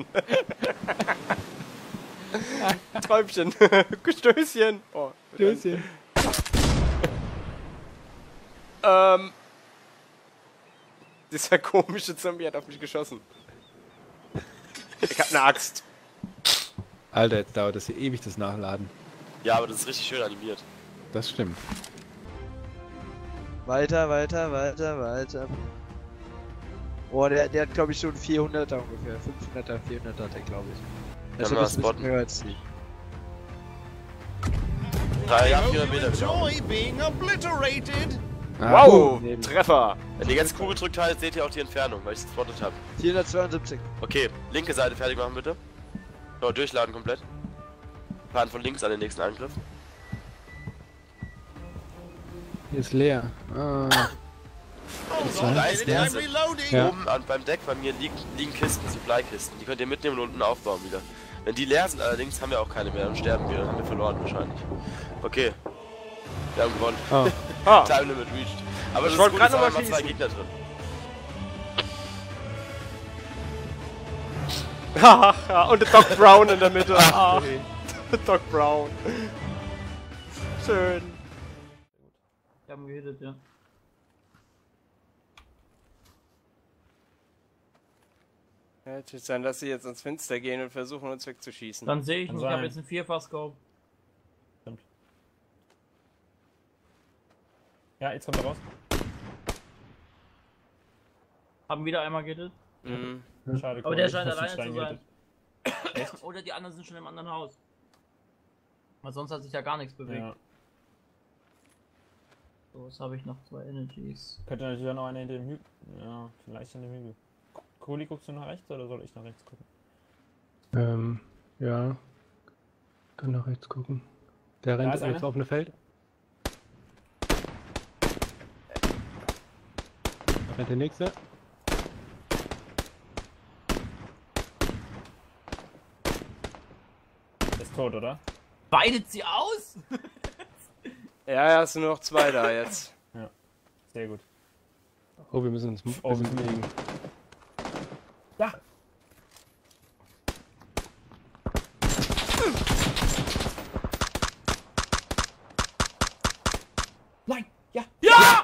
Speaker 1: Träumchen. Stößchen. Oh,
Speaker 8: Stößchen.
Speaker 1: Dieser komische Zombie hat auf mich geschossen. Ich hab eine Axt.
Speaker 8: Alter, jetzt dauert das hier ewig, das Nachladen.
Speaker 12: Ja, aber das ist richtig schön animiert.
Speaker 8: Das stimmt.
Speaker 9: Weiter, weiter, weiter, weiter. Oh, der hat glaube ich schon 400er ungefähr. 500er, 400er hat er glaube ich.
Speaker 12: Kann man das spotten?
Speaker 9: Höher als die.
Speaker 12: 400 Meter wieder.
Speaker 1: Wow, Treffer.
Speaker 12: Wenn ihr jetzt Q gedrückt haltet, seht ihr auch die Entfernung, weil ich es gespottet habe.
Speaker 9: 472.
Speaker 12: Okay, linke Seite fertig machen bitte. So, durchladen komplett. Fahren von links an den nächsten Angriff.
Speaker 8: Hier ist leer. Ah.
Speaker 12: Da ist der erste.
Speaker 8: Ja.
Speaker 12: Oben beim Deck bei mir liegen Kisten, Supply-Kisten. Die könnt ihr mitnehmen und unten aufbauen wieder. Wenn die leer sind allerdings, haben wir auch keine mehr. Dann sterben wir. Dann haben wir verloren wahrscheinlich. Okay. Wir haben gewonnen.
Speaker 8: Oh.
Speaker 12: Time Limit reached. Aber
Speaker 1: Ich
Speaker 12: das ist
Speaker 1: wollte
Speaker 12: gut,
Speaker 1: gerade
Speaker 12: es
Speaker 1: noch
Speaker 12: waren
Speaker 1: mal
Speaker 12: noch zwei
Speaker 1: schießen.
Speaker 12: Gegner drin.
Speaker 1: Haha, und der Doc Brown in der Mitte. Ach. Doc Brown. Schön.
Speaker 2: Wir haben gehittet, ja.
Speaker 1: Ja, natürlich sein, dass sie jetzt ans Fenster gehen und versuchen, uns wegzuschießen.
Speaker 2: Dann sehe ich, ich habe jetzt einen Vierfach-Scope.
Speaker 5: Stimmt. Ja, jetzt kommt er raus.
Speaker 2: Haben wieder einmal gehittet.
Speaker 1: Mhm.
Speaker 5: Schade,
Speaker 2: aber der scheint alleine zu sein. Oder die anderen sind schon im anderen Haus. Weil sonst hat sich ja gar nichts bewegt. Ja. So, jetzt habe ich noch 2 Energies.
Speaker 5: Könnte natürlich auch noch eine hinter dem Hügel. Ja, vielleicht in dem Hügel. Kohli, guckst du nach rechts oder soll ich nach rechts gucken?
Speaker 8: Ja. Kann nach rechts gucken. Der rennt ins offene Feld. Da rennt der nächste.
Speaker 5: Ist tot, oder?
Speaker 2: Weidet sie aus?
Speaker 1: Ja, es sind nur noch 2 da jetzt.
Speaker 5: Ja, sehr gut.
Speaker 8: Oh, wir müssen uns bewegen.
Speaker 5: Ja! Nein! Ja!
Speaker 2: Ja!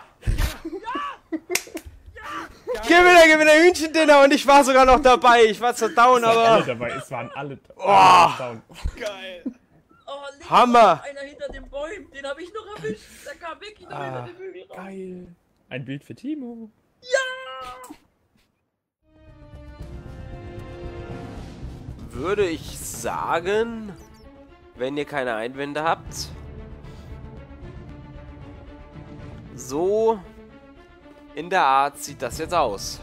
Speaker 1: Gib mir der Hühnchendinner und ich war sogar noch dabei. Ich war zwar down, aber...
Speaker 5: Alle dabei. Es waren alle
Speaker 1: down. Geil.
Speaker 2: Oh,
Speaker 1: Hammer.
Speaker 2: Einer hinter den Bäumen, den habe ich noch erwischt. Der kam wirklich noch hinter den Bügel raus.
Speaker 5: Geil. Ein Bild für Timo.
Speaker 2: Ja!
Speaker 1: Würde ich sagen, wenn ihr keine Einwände habt, so in der Art sieht das jetzt aus.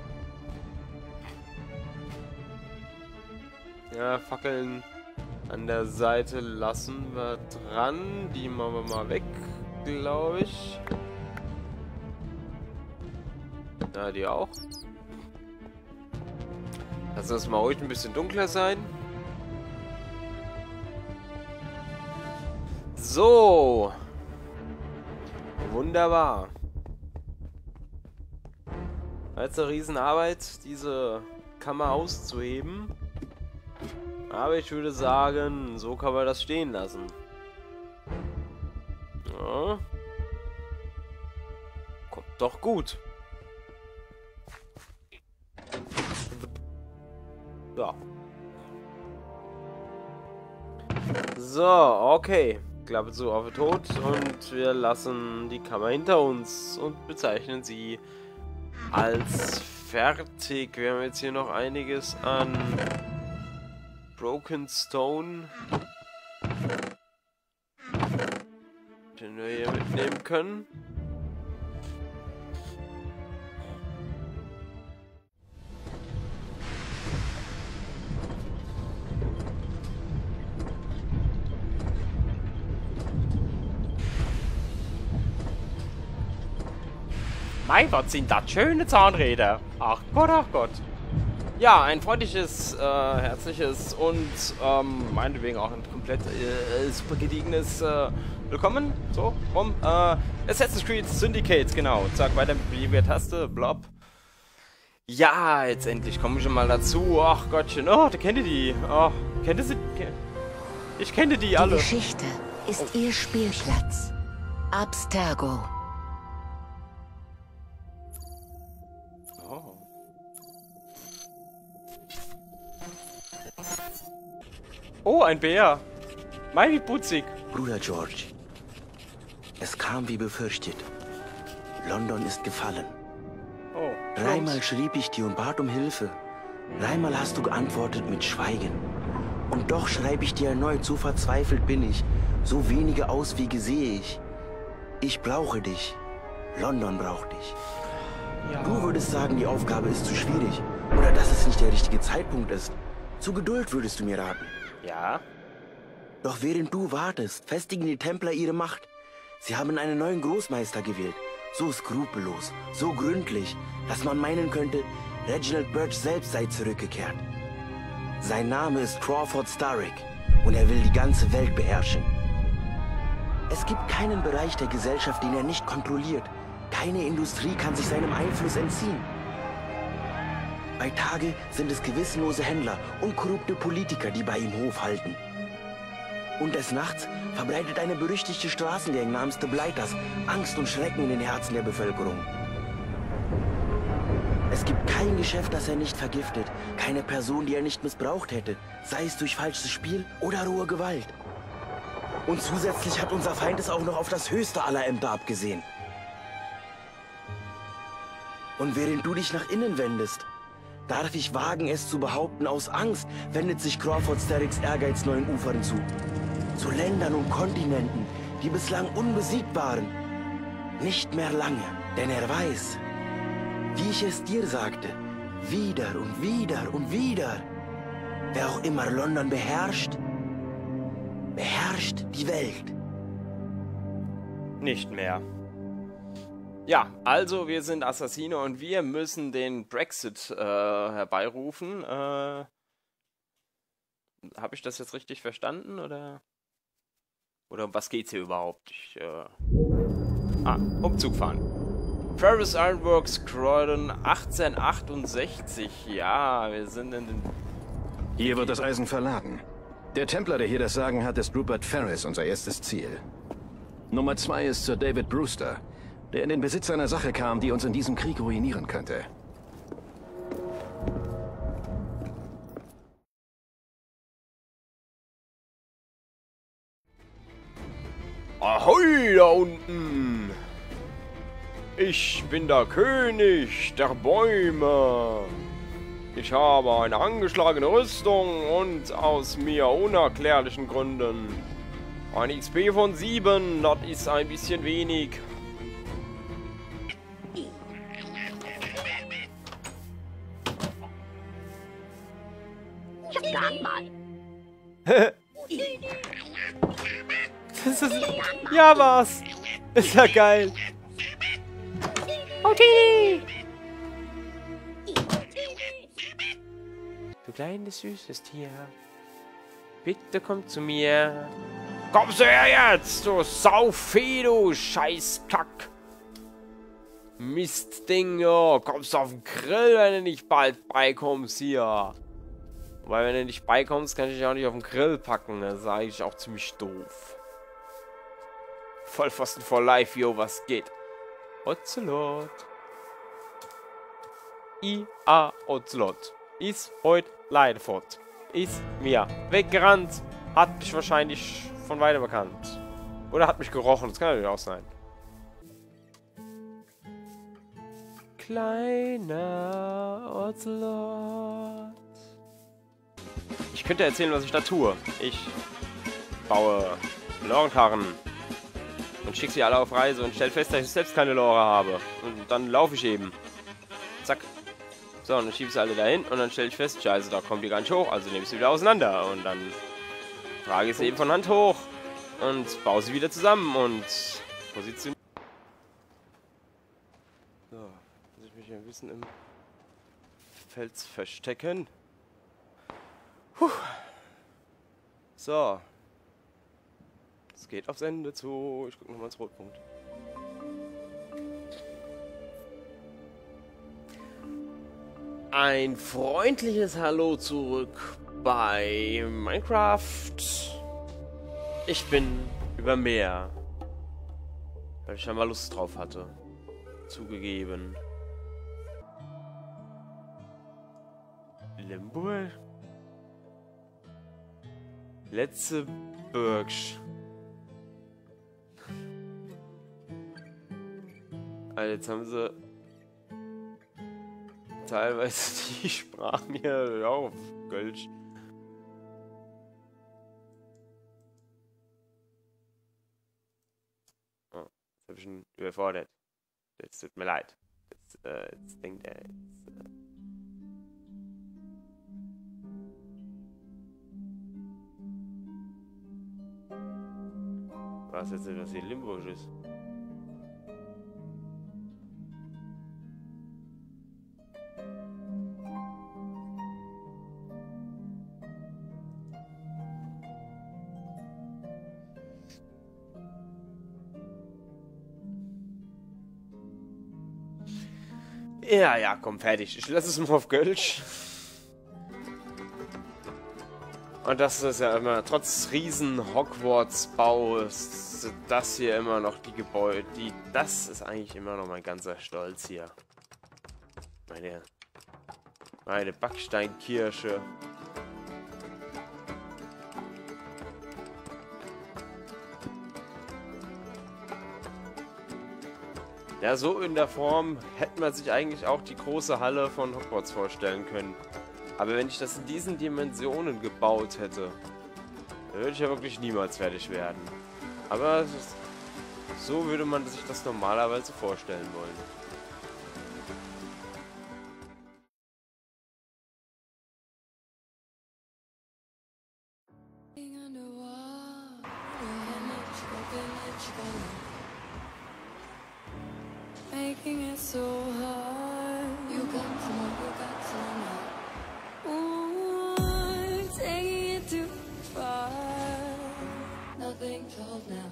Speaker 1: Ja, Fackeln an der Seite lassen wir dran. Die machen wir mal weg, glaube ich. Ja, die auch. Lass das mal ruhig ein bisschen dunkler sein. So. Wunderbar. War jetzt eine Riesenarbeit, diese Kammer auszuheben. Aber ich würde sagen, so kann man das stehen lassen. Ja. Kommt doch gut. So. So, okay. Klappe zu auf den Tod und wir lassen die Kammer hinter uns und bezeichnen sie als fertig. Wir haben jetzt hier noch einiges an Broken Stone, den wir hier mitnehmen können. Mein Gott, sind das schöne Zahnräder. Ach Gott, ach Gott. Ja, ein freundliches, herzliches und meinetwegen auch ein komplett super gediegenes Willkommen. So, rum. Assassin's Creed Syndicate, genau. Zack, weiter mit beliebiger Taste, blob. Ja, jetzt endlich kommen wir schon mal dazu. Ach Gottchen, oh, da kennt ihr die. Oh, kennt ihr sie? Ich kenne die alle.
Speaker 11: Die Geschichte ist ihr Spielplatz. Abstergo.
Speaker 1: Oh, ein Bär. Mein, wie putzig.
Speaker 13: Bruder George, es kam wie befürchtet. London ist gefallen.
Speaker 1: Oh,
Speaker 13: dreimal schrieb ich dir und bat um Hilfe. Dreimal hast du geantwortet mit Schweigen. Und doch schreibe ich dir erneut, so verzweifelt bin ich. So wenige Auswege sehe ich. Ich brauche dich. London braucht dich. Ja. Du würdest sagen, die Aufgabe ist zu schwierig. Oder dass es nicht der richtige Zeitpunkt ist. Zu Geduld würdest du mir raten.
Speaker 1: Ja.
Speaker 13: Doch während du wartest, festigen die Templer ihre Macht. Sie haben einen neuen Großmeister gewählt. So skrupellos, so gründlich, dass man meinen könnte, Reginald Birch selbst sei zurückgekehrt. Sein Name ist Crawford Starrick und er will die ganze Welt beherrschen. Es gibt keinen Bereich der Gesellschaft, den er nicht kontrolliert. Keine Industrie kann sich seinem Einfluss entziehen. Bei Tage sind es gewissenlose Händler und korrupte Politiker, die bei ihm Hof halten. Und des Nachts verbreitet eine berüchtigte Straßengang namens The Blighters Angst und Schrecken in den Herzen der Bevölkerung. Es gibt kein Geschäft, das er nicht vergiftet, keine Person, die er nicht missbraucht hätte, sei es durch falsches Spiel oder rohe Gewalt. Und zusätzlich hat unser Feind es auch noch auf das höchste aller Ämter abgesehen. Und während du dich nach innen wendest, darf ich wagen, es zu behaupten, aus Angst wendet sich Crawford Sterricks Ehrgeiz neuen Ufern zu. Zu Ländern und Kontinenten, die bislang unbesiegt waren. Nicht mehr lange, denn er weiß, wie ich es dir sagte, wieder und wieder und wieder, wer auch immer London beherrscht, beherrscht die Welt.
Speaker 1: Nicht mehr. Ja, also wir sind Assassine und wir müssen den Brexit herbeirufen. Habe ich das jetzt richtig verstanden, oder um was geht's hier überhaupt? Umzug fahren. Ferris Ironworks Croydon 1868. Ja, wir sind in den...
Speaker 14: Hier wird das Eisen verladen. Der Templer, der hier das Sagen hat, ist Rupert Ferris, unser erstes Ziel. Nummer 2 ist Sir David Brewster, der in den Besitz einer Sache kam, die uns in diesem Krieg ruinieren könnte.
Speaker 1: Ahoi da unten! Ich bin der König der Bäume. Ich habe eine angeschlagene Rüstung und aus mir unerklärlichen Gründen ein XP von 7. Das ist ein bisschen wenig. Das ist... Ja, was? Ist ja geil. Okay. Du kleines süßes Tier. Bitte komm zu mir. Kommst du her jetzt, du Saufee, du Scheißkack. Mistding, ja. Kommst du auf den Grill, wenn du nicht bald beikommst hier. Weil wenn du nicht beikommst, kann ich dich auch nicht auf den Grill packen. Das ist eigentlich auch ziemlich doof. Vollpfosten for life, yo, was geht? Ocelot. Ocelot. Ist heute leider fort. Ist mir weggerannt. Hat mich wahrscheinlich von weitem bekannt. Oder hat mich gerochen. Das kann natürlich auch sein. Kleiner Ocelot. Ich könnte erzählen, was ich da tue. Ich baue Lorenkarren und schicke sie alle auf Reise und stelle fest, dass ich selbst keine Lore habe. Und dann laufe ich eben. Zack. So, und dann schiebe ich sie alle dahin und dann stelle ich fest, scheiße, da kommen die gar nicht hoch, also nehme ich sie wieder auseinander. Und dann trage ich sie eben von Hand hoch und baue sie wieder zusammen und positioniere. So, muss ich mich ein bisschen im Fels verstecken. Puh. So. Es geht aufs Ende zu. Ich gucke nochmal ins Rotpunkt. Ein freundliches Hallo zurück bei Minecraft. Ich bin über Meer. Weil ich einmal Lust drauf hatte. Zugegeben. Limburg? Letzte Burgsch. Also jetzt haben sie teilweise die Sprachen hier auf Kölsch. Oh, jetzt habe ich ihn überfordert. Jetzt tut mir leid. Jetzt denkt er jetzt. Was jetzt etwas hier Limburg ist. Ja, komm, fertig. Ich lasse es mal auf Kölsch. Und das ist ja immer, trotz riesen Hogwarts-Bau, ist das hier immer noch die Gebäude, das ist eigentlich immer noch mein ganzer Stolz hier. Meine Backsteinkirche. Ja, so in der Form hätte man sich eigentlich auch die große Halle von Hogwarts vorstellen können. Aber wenn ich das in diesen Dimensionen gebaut hätte, dann würde ich ja wirklich niemals fertig werden. Aber so würde man sich das normalerweise vorstellen wollen.
Speaker 15: Making it so hard. You got to know, you got to know. Ooh, taking it too far. Nothing told now.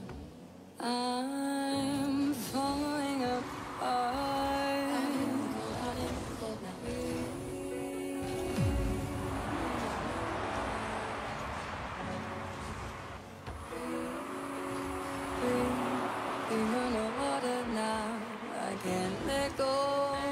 Speaker 15: I'm falling apart. I'm cold now. Breathing underwater now. I can't let go.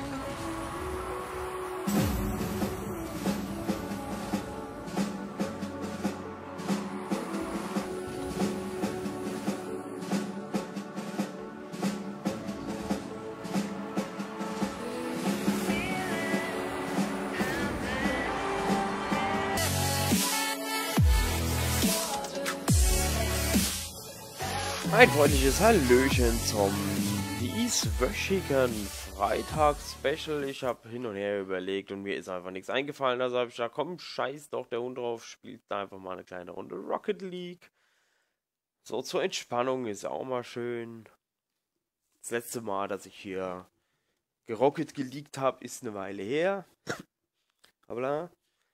Speaker 1: Ein freundliches Hallöchen zum dieswöchigen Freitags-Special. Ich habe hin und her überlegt und mir ist einfach nichts eingefallen. Also habe ich gesagt, komm, scheiß doch der Hund drauf, spielt da einfach mal eine kleine Runde Rocket League. So zur Entspannung ist auch mal schön. Das letzte Mal, dass ich hier gerocket geleakt habe, ist eine Weile her. Aber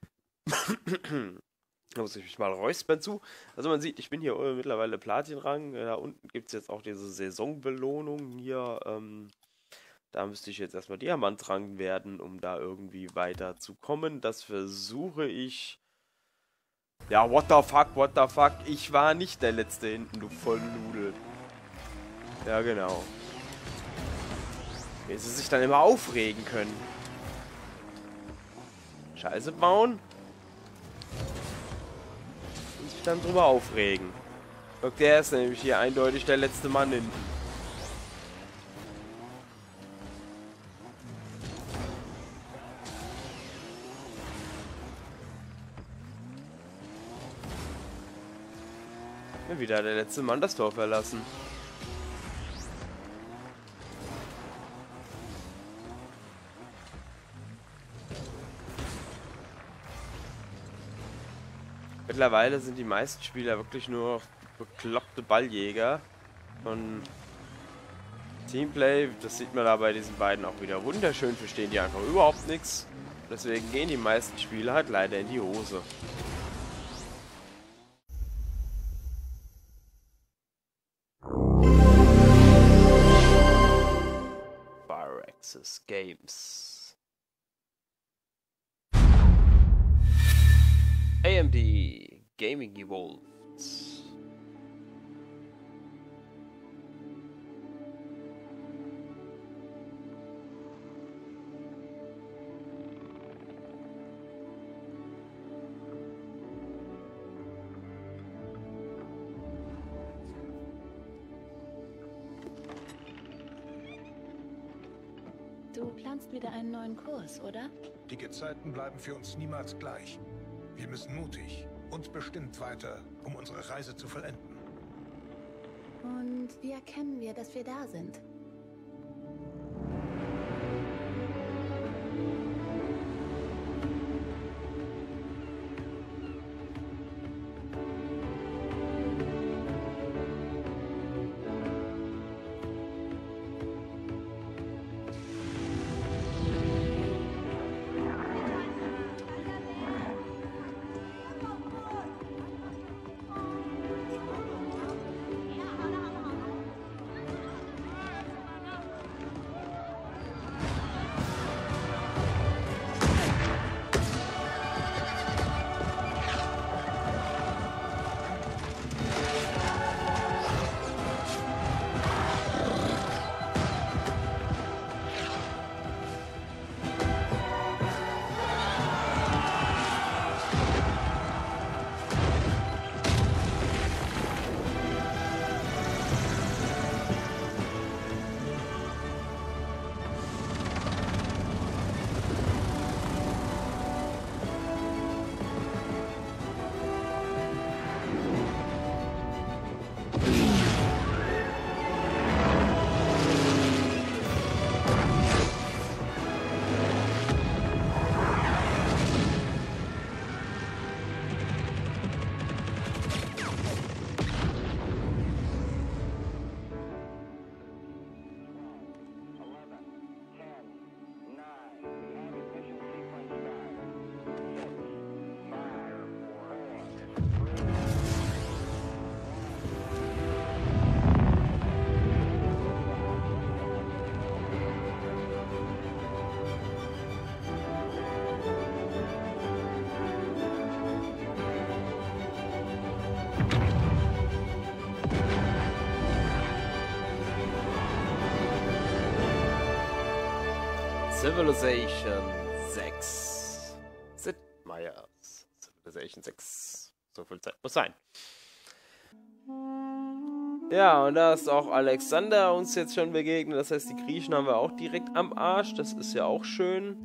Speaker 1: da muss ich mich mal räuspern zu. Also man sieht, ich bin hier mittlerweile Platinrang. Da unten gibt es jetzt auch diese Saisonbelohnung hier. Da müsste ich jetzt erstmal Diamantrang werden, um da irgendwie weiter zu kommen. Das versuche ich. Ja, what the fuck, what the fuck. Ich war nicht der Letzte hinten, du Vollnudel. Ja, genau. Wie sie sich dann immer aufregen können. Scheiße bauen. Sich dann drüber aufregen. Guck, der ist nämlich hier eindeutig der letzte Mann hinten. Ja, wieder der letzte Mann das Tor verlassen. Mittlerweile sind die meisten Spieler wirklich nur bekloppte Balljäger. Von Teamplay, das sieht man da bei diesen beiden auch wieder wunderschön, verstehen die einfach überhaupt nichts. Deswegen gehen die meisten Spiele halt leider in die Hose. Firaxis Games. AMD Gaming Evolved.
Speaker 16: Du planst wieder einen neuen Kurs, oder?
Speaker 17: Die Gezeiten bleiben für uns niemals gleich. Wir müssen mutig und bestimmt weiter, um unsere Reise zu vollenden.
Speaker 16: Und wie erkennen wir, dass wir da sind?
Speaker 1: Civilization 6. Sid Meier's. Civilization 6. So viel Zeit muss sein. Ja, und da ist auch Alexander uns jetzt schon begegnet. Das heißt, die Griechen haben wir auch direkt am Arsch. Das ist ja auch schön.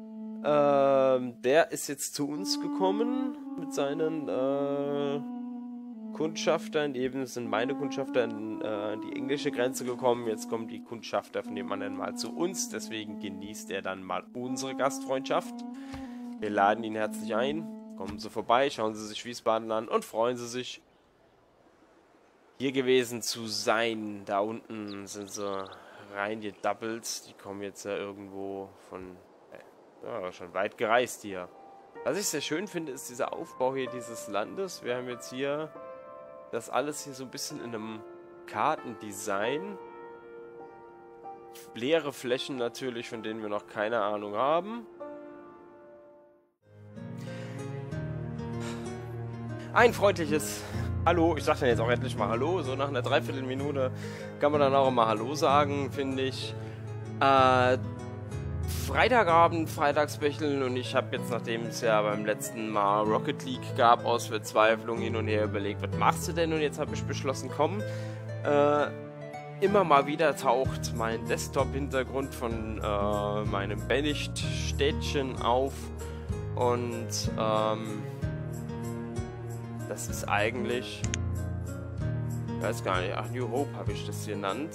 Speaker 1: Der ist jetzt zu uns gekommen mit seinen Kundschaftern. Eben sind meine Kundschafter an die englische Grenze gekommen. Jetzt kommen die Kundschafter von dem anderen mal zu uns. Deswegen genießt er dann mal unsere Gastfreundschaft. Wir laden ihn herzlich ein. Kommen Sie vorbei, schauen Sie sich Wiesbaden an und freuen Sie sich, hier gewesen zu sein. Da unten sind sie reingedappelt. Die kommen jetzt ja irgendwo von... Ja, schon weit gereist hier. Was ich sehr schön finde, ist dieser Aufbau hier dieses Landes. Wir haben jetzt hier das alles hier so ein bisschen in einem Kartendesign. Leere Flächen natürlich, von denen wir noch keine Ahnung haben. Ein freundliches Hallo. Ich sage dann jetzt auch endlich mal Hallo. So nach einer Dreiviertelminute kann man dann auch mal Hallo sagen, finde ich. Freitagabend, Freitagsbächeln, und ich habe jetzt, nachdem es ja beim letzten Mal Rocket League gab, aus Verzweiflung hin und her überlegt, was machst du denn? Und jetzt habe ich beschlossen, komm, immer mal wieder taucht mein Desktop-Hintergrund von meinem Bennicht-Städtchen auf, und das ist eigentlich, ich weiß gar nicht, ach, New Hope habe ich das genannt.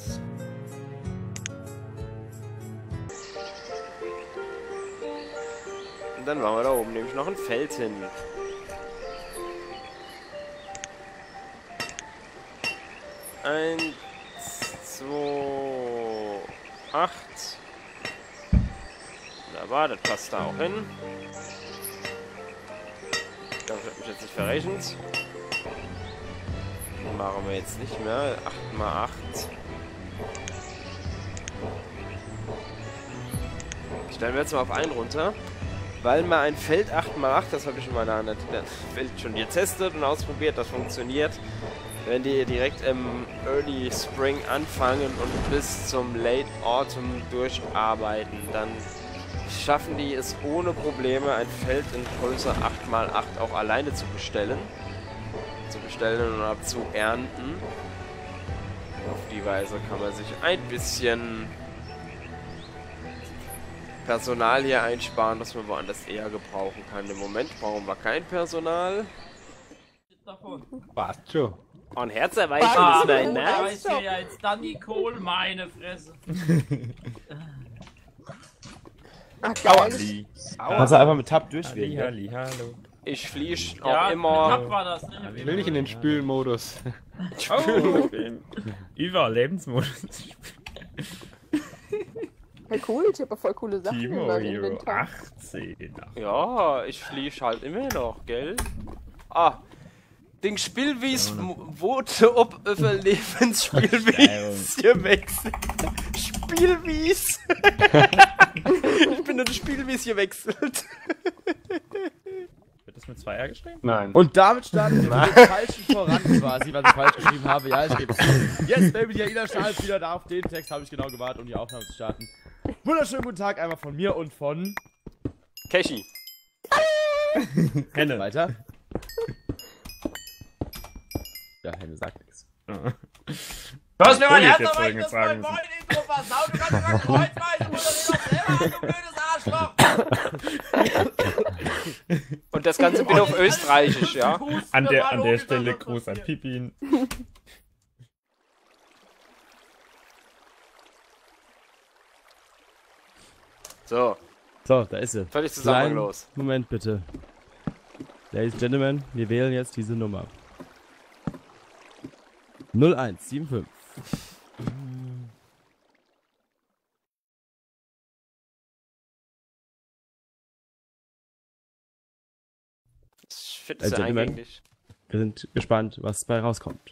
Speaker 1: Dann machen wir da oben nämlich noch ein Feld hin. Eins, 2, 8. Wunderbar, das passt da auch hin. Ich glaube, ich habe mich jetzt nicht verrechnet. Machen wir jetzt nicht mehr. 8 mal 8. Stellen wir jetzt mal auf 1 runter. Weil mal ein Feld 8x8, das habe ich in meiner anderen Welt schon getestet und ausprobiert, das funktioniert. Wenn die direkt im Early Spring anfangen und bis zum Late Autumn durcharbeiten, dann schaffen die es ohne Probleme, ein Feld in Größe 8x8 auch alleine zu bestellen und ab zu ernten. Auf die Weise kann man sich ein bisschen Personal hier einsparen, das man woanders eher gebrauchen kann. Im Moment brauchen wir kein Personal.
Speaker 8: Passt schon.
Speaker 1: Und Herzerweiterung ist mein
Speaker 2: Da ist hier ja jetzt Danny Kohl, meine Fresse.
Speaker 18: Ach, geil. Kannst du einfach mit Tab durchwählen.
Speaker 5: Halli, hallo.
Speaker 1: Ich fliege
Speaker 2: Ja,
Speaker 1: auch immer.
Speaker 2: Tab war das, ne?
Speaker 8: Ich will nicht in den Spülmodus.
Speaker 5: Oh. Überlebensmodus.
Speaker 18: Hey, cool, ich habe voll coole Sachen in
Speaker 5: Timo
Speaker 18: meinem
Speaker 5: Hero
Speaker 18: Inventar.
Speaker 5: 18.
Speaker 1: Ja, ich fliege halt immer noch, gell? Ah, den Spielwies wurde ob Überlebensspielwies gewechselt. Spielwies! Ich bin in den Spielwies gewechselt.
Speaker 5: Wird das mit 2R geschrieben?
Speaker 8: Nein.
Speaker 18: Und damit starten wir mit dem falschen voran quasi, was ich falsch geschrieben habe. Ja, ich gebe es zu. Yes, Baby, die Aida startet wieder da. Auf den Text habe ich genau gewartet, um die Aufnahme zu starten. Wunderschönen guten Tag einmal von mir und von...
Speaker 1: Keshi.
Speaker 18: Henne. Weiter. Ja, Henne sagt nichts.
Speaker 2: Du hast mir mein Herz aber nicht, dass mein Freund Intro versaut. Du kannst mir mal kreuzweise, oder den auch selber, du blödes Arschloch.
Speaker 1: Und das Ganze bin auf Österreichisch, ja?
Speaker 5: An der Stelle Gruß an Pipin.
Speaker 1: So.
Speaker 18: So, da ist sie.
Speaker 1: Völlig zusammenlos.
Speaker 18: Moment bitte. Ladies and Gentlemen, wir wählen jetzt diese Nummer. 0175.
Speaker 1: Ich finde es ja eigentlich.
Speaker 18: Wir sind gespannt, was bei rauskommt.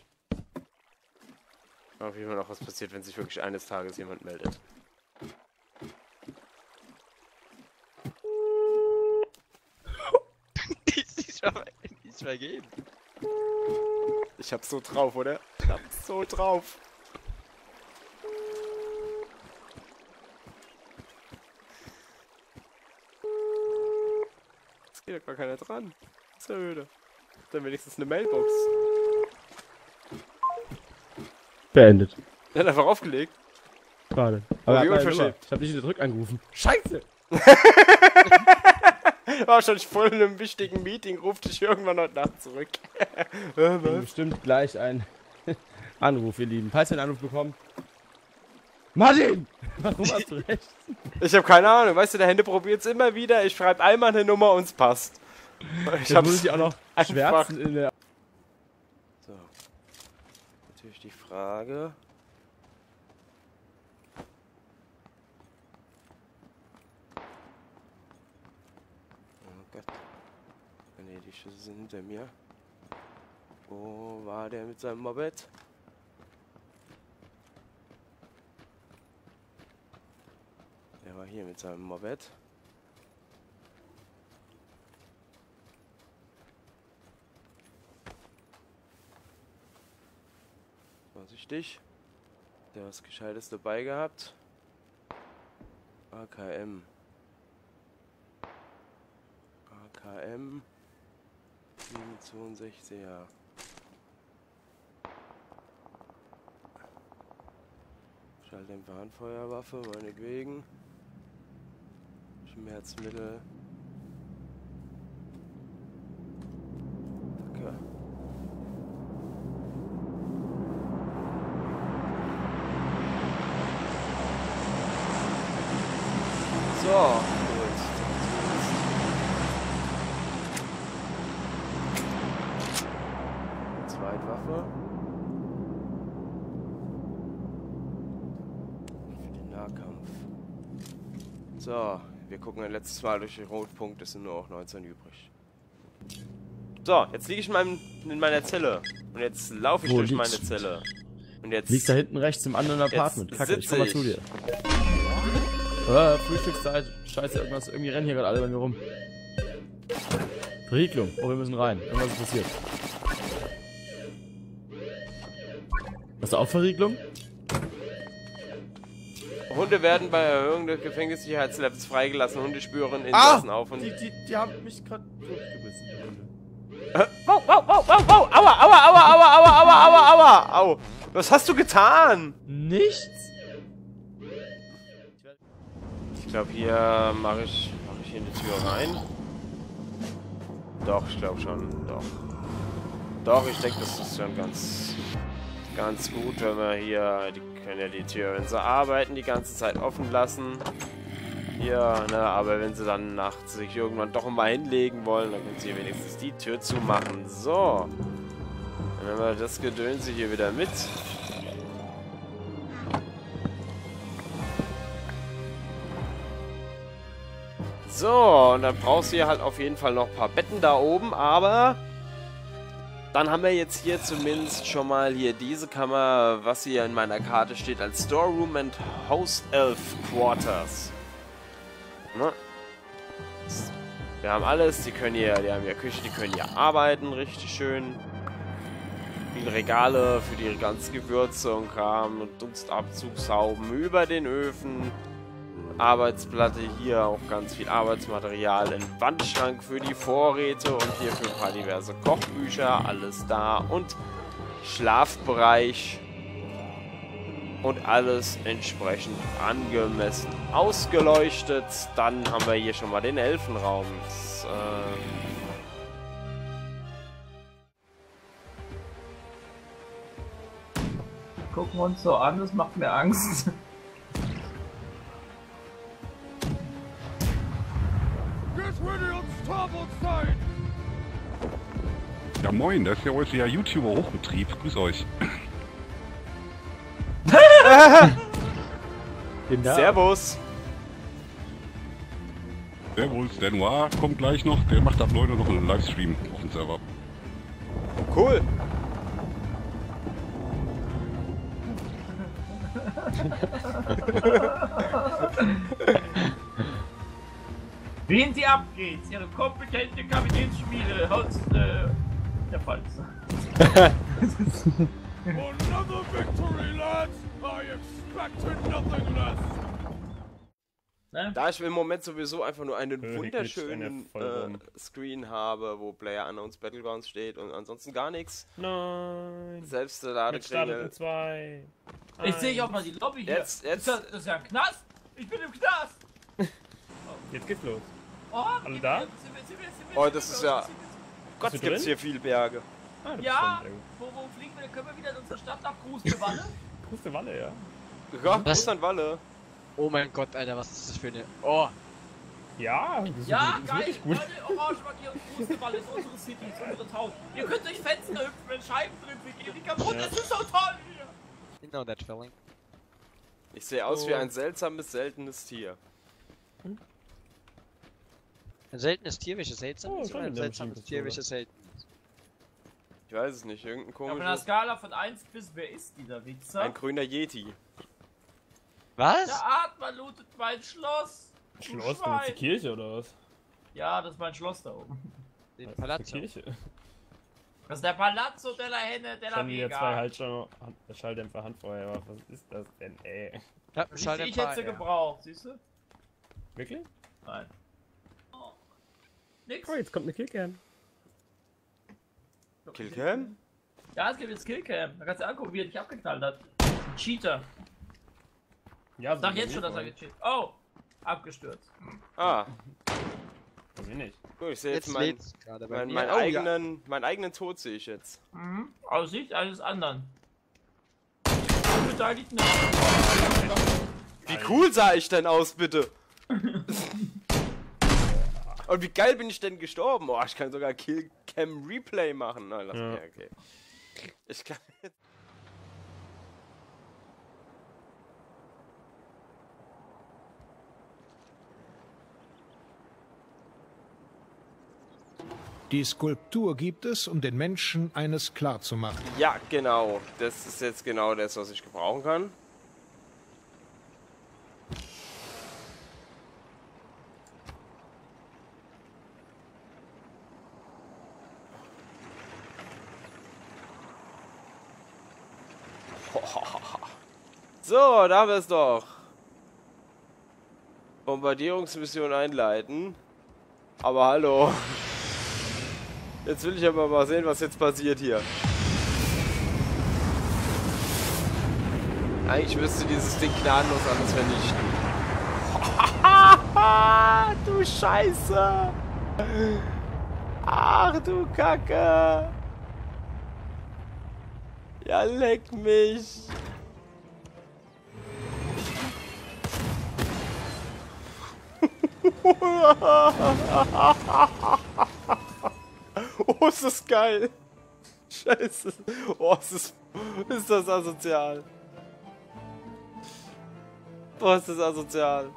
Speaker 1: Auf jeden Fall noch was passiert, wenn sich wirklich eines Tages jemand meldet.
Speaker 9: Diesmal gehen.
Speaker 1: Ich hab's so drauf, oder? Ich hab's so drauf. Jetzt geht ja gar keiner dran. Das ist ja öde. Dann wenigstens eine Mailbox.
Speaker 18: Beendet.
Speaker 1: Der hat einfach aufgelegt.
Speaker 18: Gerade.
Speaker 1: Aber
Speaker 18: Aber
Speaker 1: wie unverschämt.
Speaker 18: ich hab dich in der Drück angerufen. Scheiße!
Speaker 1: War wahrscheinlich voll in einem wichtigen Meeting, ruft dich irgendwann heute Nacht zurück.
Speaker 18: Bestimmt gleich ein Anruf, ihr Lieben. Falls ihr einen Anruf bekommt. Martin! Warum hast du recht?
Speaker 1: Ich habe keine Ahnung. Weißt du, der Hände probiert's immer wieder. Ich schreibe einmal eine Nummer und es passt.
Speaker 18: Ich muss ich auch noch schwärzen in der...
Speaker 1: So. Natürlich die Frage... Oh Gott. Nee, die Schüsse sind hinter mir. Wo war der mit seinem Moped? Der war hier mit seinem Moped. Vorsichtig. Der hat was Gescheites dabei gehabt. AKM. AKM. 67er. Schalldämpfer, Handfeuerwaffe, meinetwegen. Schmerzmittel. Danke. So, gut. Zweitwaffe. Für den Nahkampf. So, wir gucken ein letztes Mal durch den Rotpunkt, es sind nur auch 19 übrig. So, jetzt liege ich in meiner Zelle. Und jetzt laufe ich durch meine Zelle. Und jetzt
Speaker 18: liegst da hinten rechts im anderen Apartment. Kacke, ich komm mal zu dir. Frühstückszeit. Scheiße, irgendwie rennen hier gerade alle bei mir rum. Verriegelung. Oh, wir müssen rein. Irgendwas ist passiert. Hast du auch Verriegelung?
Speaker 1: Hunde werden bei Erhöhung des Gefängnissicherheitslevels freigelassen. Hunde spüren Insassen auf und...
Speaker 18: Die haben mich gerade gebissen, die Hunde.
Speaker 1: Wow, wow, wow, wow, wow! Aua, aua, aua, aua, aua, aua, aua, aua! Au! Was hast du getan?
Speaker 18: Nichts!
Speaker 1: Ich glaube, hier mache ich hier in die Tür rein. Doch, ich glaube schon. Doch. Doch, ich denke, das ist schon ganz gut, wenn wir hier... Die können ja die Tür, wenn sie arbeiten, die ganze Zeit offen lassen. Hier, ne, aber wenn sie dann nachts sich irgendwann doch mal hinlegen wollen, dann können sie hier wenigstens die Tür zumachen. So. Dann nehmen wir das Gedönse hier wieder mit. So, und dann brauchst du hier halt auf jeden Fall noch ein paar Betten da oben, aber dann haben wir jetzt hier zumindest schon mal hier diese Kammer, was hier in meiner Karte steht, als Storeroom and Host Elf Quarters. Ne? Wir haben alles, die haben hier Küche, die können hier arbeiten, richtig schön. Viele Regale für die ganzen Gewürze und Kram und Dunstabzugshauben über den Öfen. Arbeitsplatte, hier auch ganz viel Arbeitsmaterial, ein Wandschrank für die Vorräte und hier für ein paar diverse Kochbücher, alles da und Schlafbereich und alles entsprechend angemessen ausgeleuchtet. Dann haben wir hier schon mal den Elfenraum. Das,
Speaker 2: Gucken wir uns so an, das macht mir Angst.
Speaker 7: Ja moin, das ist ja euer YouTuber-Hochbetrieb. Grüß euch.
Speaker 1: Servus.
Speaker 7: Servus, der Noir kommt gleich noch. Der macht ab 9 Uhr noch einen Livestream auf dem Server.
Speaker 1: Cool.
Speaker 2: Wen sie abgeht, ihre kompetente Kapitänsschmiede aus der Pfalz.
Speaker 6: Another victory, lads! I expected nothing less!
Speaker 1: Da ich im Moment sowieso einfach nur einen wunderschönen Screen habe, wo Player Unknowns Battlegrounds steht und ansonsten gar nichts.
Speaker 5: Nein.
Speaker 1: Selbst der Ladekringel.
Speaker 2: Ich sehe auch mal die Lobby hier.
Speaker 1: Jetzt.
Speaker 2: Das ist ja ein Knast. Ich bin im Knast.
Speaker 5: Jetzt geht's los.
Speaker 2: Oh,
Speaker 5: alle da?
Speaker 1: Oh, das ist ja... Gott, gibt's hier viele Berge.
Speaker 5: Ah,
Speaker 2: ja, wo fliegen wir? Können wir wieder in unsere Stadt nach Grußewalle?
Speaker 5: Grußewalle, ja.
Speaker 1: Ja, Grußewalle.
Speaker 9: Oh mein Gott, Alter, was ist das für eine... Oh!
Speaker 5: Ja,
Speaker 2: ja, geil! Leute, Orange markiert Grußewalle ist unsere City, ist unsere Town. Ihr könnt durch Fenster hüpfen, wenn Scheiben drin sind, gehen die kaputt, das ist so toll hier!
Speaker 9: You know that feeling.
Speaker 1: Ich sehe aus wie ein seltsames, seltenes Tier.
Speaker 9: Ein seltenes Tier, welches seltsam ist, oder ein seltsames Tier, welches selten ist?
Speaker 1: Ich weiß es nicht, irgendein komisches...
Speaker 2: Auf einer Skala von 1 bis, wer ist dieser Wichser?
Speaker 1: Ein grüner Yeti.
Speaker 9: Was?
Speaker 2: Der Atmer lootet mein Schloss!
Speaker 5: Schloss? Du meinst die Kirche, oder was?
Speaker 2: Ja, das ist mein Schloss da oben.
Speaker 9: Den Palazzo.
Speaker 5: Die Kirche.
Speaker 2: Das ist der Palazzo della Henne della
Speaker 5: Schon wieder
Speaker 2: Vega.
Speaker 5: 2 Schalldämpfer Handfeuer, aber was ist das denn, ey?
Speaker 2: Ich hätte sie gebraucht, siehst du?
Speaker 5: Wirklich?
Speaker 2: Nein. Oh. Nix.
Speaker 5: Oh, jetzt kommt eine Killcam.
Speaker 1: Killcam?
Speaker 2: Ja, es gibt jetzt Killcam. Da kannst du angucken, wie er dich abgeknallt hat. Ein Cheater.
Speaker 5: Ja,
Speaker 2: sag jetzt schon, dass er gecheatet. Oh! Abgestürzt.
Speaker 1: Ah.
Speaker 5: Bei mir nicht.
Speaker 1: Gut, ich sehe jetzt meinen eigenen Tod sehe ich jetzt.
Speaker 2: Mhm. Aus Sicht eines anderen. Beteiligten.
Speaker 1: Wie cool sah ich denn aus, bitte? Und wie geil bin ich denn gestorben? Oh, ich kann sogar Killcam Replay machen. Nein, lass mich, okay. Ich kann jetzt...
Speaker 17: Die Skulptur gibt es, um den Menschen eines klarzumachen.
Speaker 1: Ja, genau. Das ist jetzt genau das, was ich gebrauchen kann. So, da haben wir es doch. Bombardierungsmission einleiten. Aber hallo. Jetzt will ich aber mal sehen, was jetzt passiert hier. Eigentlich müsste dieses Ding gnadenlos alles vernichten. Du Scheiße! Ach du Kacke! Ja, leck mich! Oh, ist das geil! Scheiße! Oh, ist das asozial! Boah, ist das asozial!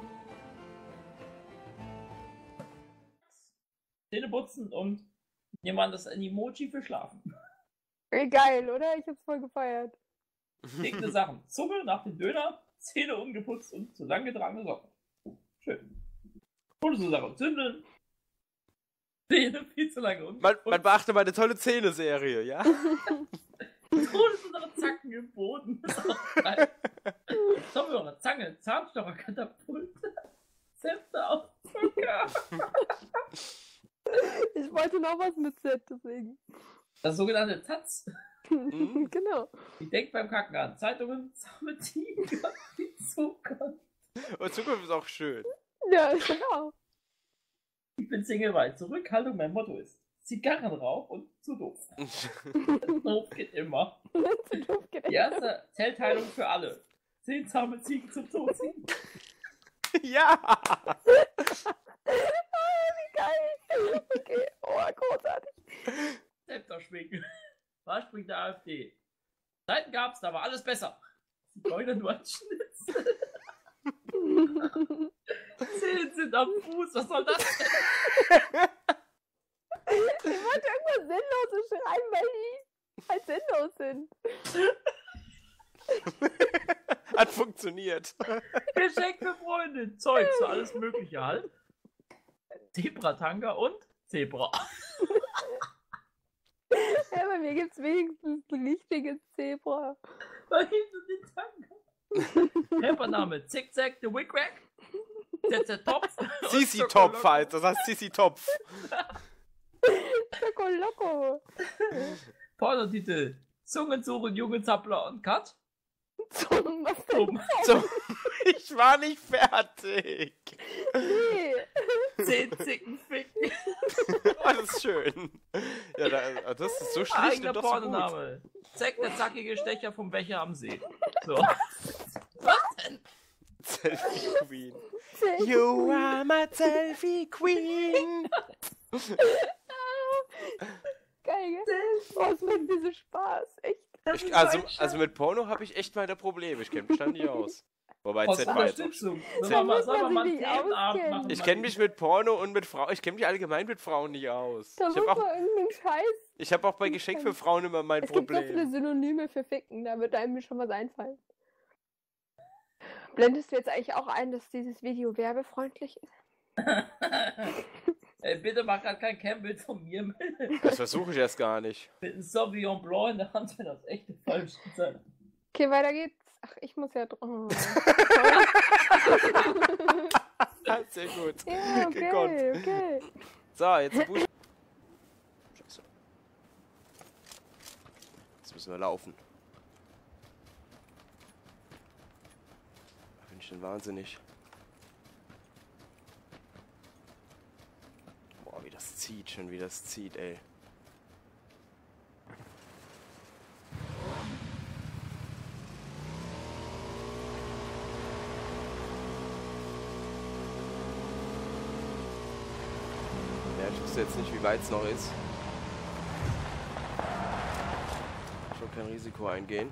Speaker 2: Zähne putzen und jemand das ein Emoji für Schlafen.
Speaker 10: Geil, oder? Ich hab's voll gefeiert.
Speaker 2: Dickte Sachen. Zunge nach dem Döner, Zähne ungeputzt und zu lang getragene Socken. Schön. Coole Sache. Zündeln. Zähne viel zu lange ungeputzt.
Speaker 1: Man beachte meine tolle Zähne-Serie, ja?
Speaker 2: Todesundere Zacken im Boden. Das ist auch geil. Zauberer, Zange, Zahnstocher, Katapult. Zepter auf Zucker.
Speaker 10: Ich wollte noch was mit Z, deswegen.
Speaker 2: Das sogenannte Taz.
Speaker 10: Genau.
Speaker 2: Ich denke beim Kacken an. Zeitungen, zahme Tiger, wie Zucker.
Speaker 1: Und Zukunft ist auch schön.
Speaker 10: Ja, genau.
Speaker 2: Ich bin Single weit. Zurückhaltung, mein Motto ist Zigarrenrauch und zu doof. Doof geht immer.
Speaker 10: Zu doof geht
Speaker 2: Die erste Zellteilung für alle. 10 zahme Ziegen zum Tod ziehen.
Speaker 1: Ja!
Speaker 10: Wie geil. Okay. Oh, großartig.
Speaker 2: Zepter schwingen. Was springt der AfD? Zeiten gab's, da war alles besser. Zigeuner nur ein Schnitz. 10 sind am Fuß, was soll das denn?
Speaker 10: Ich
Speaker 19: wollte irgendwas Sinnloses schreiben, weil die halt sinnlos sind.
Speaker 1: Hat funktioniert.
Speaker 2: Geschenk für Freunde. Zeug, so alles mögliche halt. Zebra-Tanga und Zebra.
Speaker 19: Ja, bei mir gibt's wenigstens ein richtiges Zebra.
Speaker 2: Was gibt's denn den Tanga? Rappername Zickzack, the Wickrack. Der Topf.
Speaker 1: Sisi Topf halt, das heißt Sisi Topf.
Speaker 19: Choco Loco.
Speaker 2: Pornotitel. Zungensuchen, Jugendsappler und Cut.
Speaker 19: Was denn?
Speaker 1: Ich war nicht fertig.
Speaker 19: Nee.
Speaker 2: 10 Zicken ficken.
Speaker 1: Oh, das ist schön. Ja, das ist so schlicht
Speaker 2: Eigener
Speaker 1: und doch so gut.
Speaker 2: Pornoname. Zack, der zackige Stecher vom Becher am See. So. Was denn?
Speaker 1: Selfie Queen. You are my Selfie Queen.
Speaker 19: Geil, gell? Oh, es macht mir so Spaß. Echt.
Speaker 1: Also mit Porno habe ich echt meine Probleme. Ich kenne mich da nicht aus. Wobei Z war jetzt auch
Speaker 2: Sollen wir mal einen Themenabend machen?
Speaker 1: Ich kenne mich mit Porno und mit Frauen. Ich kenne mich allgemein mit Frauen nicht aus.
Speaker 19: Da muss man irgendeinen Scheiß.
Speaker 1: Ich habe auch bei Geschenk für Frauen immer mein Problem.
Speaker 19: Es gibt so viele Synonyme für Ficken, da wird einem schon was einfallen. Blendest du jetzt eigentlich auch ein, dass dieses Video werbefreundlich ist?
Speaker 2: Ey, bitte mach grad kein Cambild von mir.
Speaker 1: Das versuche ich erst gar nicht.
Speaker 2: Mit einem Sauvignon Blanc in der Hand, wenn das echte falsch sein.
Speaker 19: Okay, weiter geht's. Ach, ich muss ja drauf.
Speaker 1: Sehr gut.
Speaker 19: Ja, okay, okay.
Speaker 1: So, jetzt Buch. Scheiße. Jetzt müssen wir laufen. Da bin ich denn wahnsinnig. Boah, wie das zieht, schon wie das zieht, ey. Ich wusste jetzt nicht, wie weit es noch ist. Schon kein Risiko eingehen.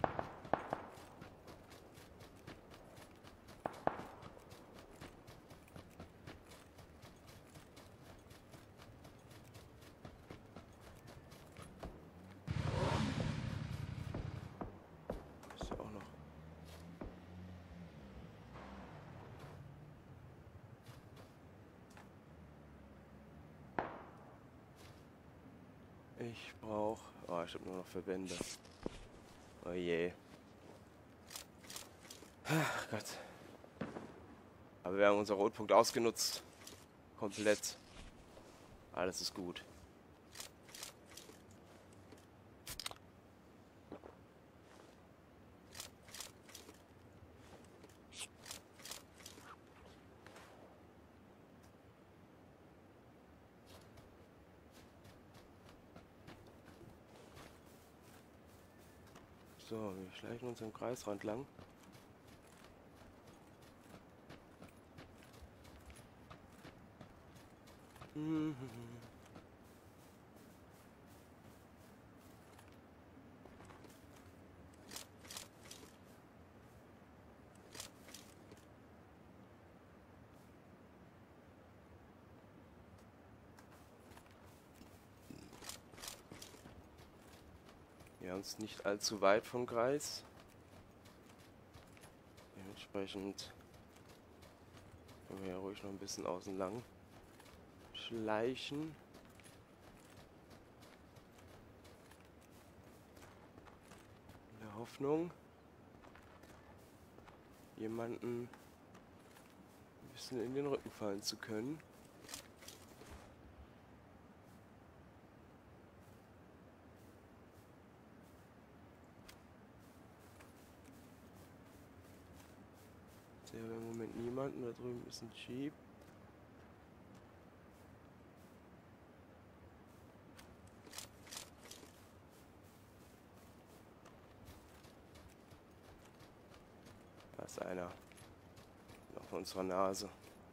Speaker 1: Ist ja auch noch. Ich brauche... Oh, ich habe nur noch Verbände. Oh je. Ach Gott. Aber wir haben unseren Rotpunkt ausgenutzt. Komplett. Alles ist gut. So, wir schleichen uns am Kreisrand lang. Wir haben es nicht allzu weit vom Kreis. Dementsprechend können wir ja ruhig noch ein bisschen außen lang schleichen. In der Hoffnung, jemanden ein bisschen in den Rücken fallen zu können. Ich sehe im Moment niemanden. Da drüben ist ein Jeep. Da ist einer. Auf unserer Nase.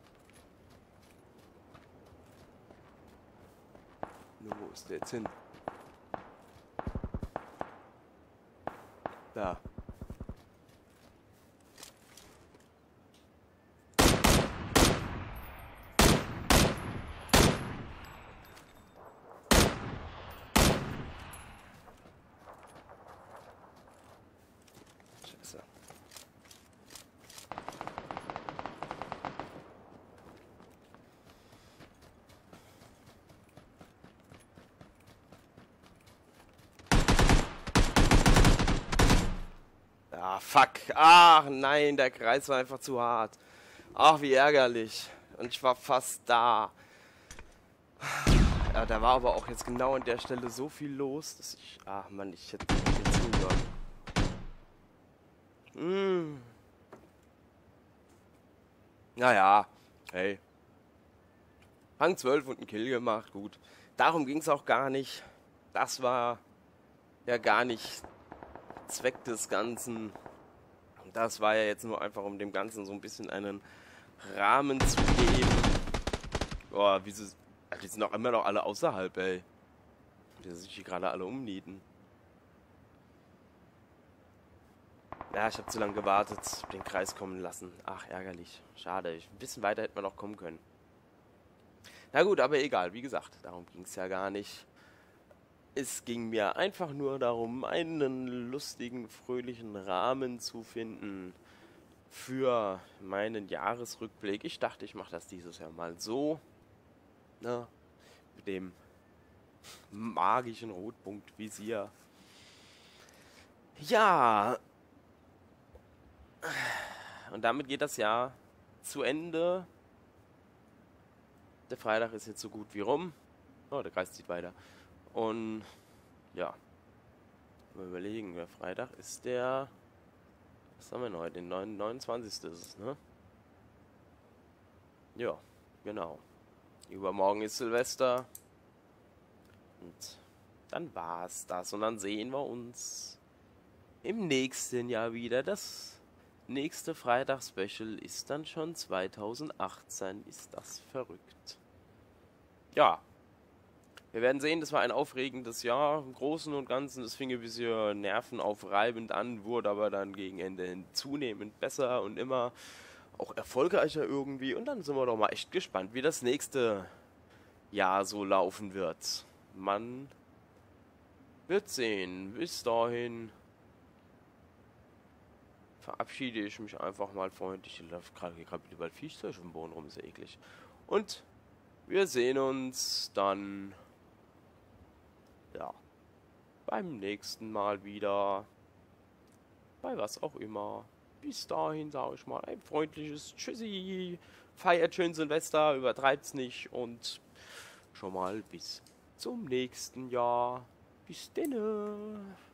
Speaker 1: Nur wo ist der jetzt hin? Da. Scheiße. Ah, fuck. Ach nein, der Kreis war einfach zu hart. Ach, wie ärgerlich. Und ich war fast da. Ja, da war aber auch jetzt genau an der Stelle so viel los, dass ich... Ach Mann, ich hätte nicht zugehört. Naja, hey. Rang 12 und einen Kill gemacht, gut. Darum ging es auch gar nicht. Das war ja gar nicht Zweck des Ganzen. Das war ja jetzt nur einfach, um dem Ganzen so ein bisschen einen Rahmen zu geben. Boah, wieso... Die sind auch immer noch alle außerhalb, ey. Die sich hier gerade alle umnieten. Ja, ich habe zu lange gewartet, den Kreis kommen lassen. Ach, ärgerlich. Schade. Ein bisschen weiter hätte man noch kommen können. Na gut, aber egal. Wie gesagt, darum ging es ja gar nicht. Es ging mir einfach nur darum, einen lustigen, fröhlichen Rahmen zu finden für meinen Jahresrückblick. Ich dachte, ich mache das dieses Jahr mal so. Na, mit dem magischen Rotpunktvisier. Ja. Und damit geht das Jahr zu Ende. Der Freitag ist jetzt so gut wie rum. Oh, der Kreis zieht weiter. Und ja. Mal überlegen, der Freitag ist der... Was haben wir denn heute? Den 29. ist es, ne? Ja, genau. Übermorgen ist Silvester. Und dann war's das. Und dann sehen wir uns im nächsten Jahr wieder. Das nächste Freitags-Special ist dann schon 2018. Ist das verrückt. Ja. Wir werden sehen, das war ein aufregendes Jahr. Im Großen und Ganzen, es fing ein bisschen nervenaufreibend an, wurde aber dann gegen Ende hin zunehmend besser und immer auch erfolgreicher irgendwie. Und dann sind wir doch mal echt gespannt, wie das nächste Jahr so laufen wird. Man wird sehen. Bis dahin verabschiede ich mich einfach mal freundlich. Ich laufe gerade überall Viechzeug auf dem Boden rum, ist eklig. Und wir sehen uns dann ja beim nächsten Mal wieder. Bei was auch immer. Bis dahin sage ich mal ein freundliches Tschüssi. Feiert schön Silvester, übertreibt's nicht und schon mal bis zum nächsten Jahr. Bis denne.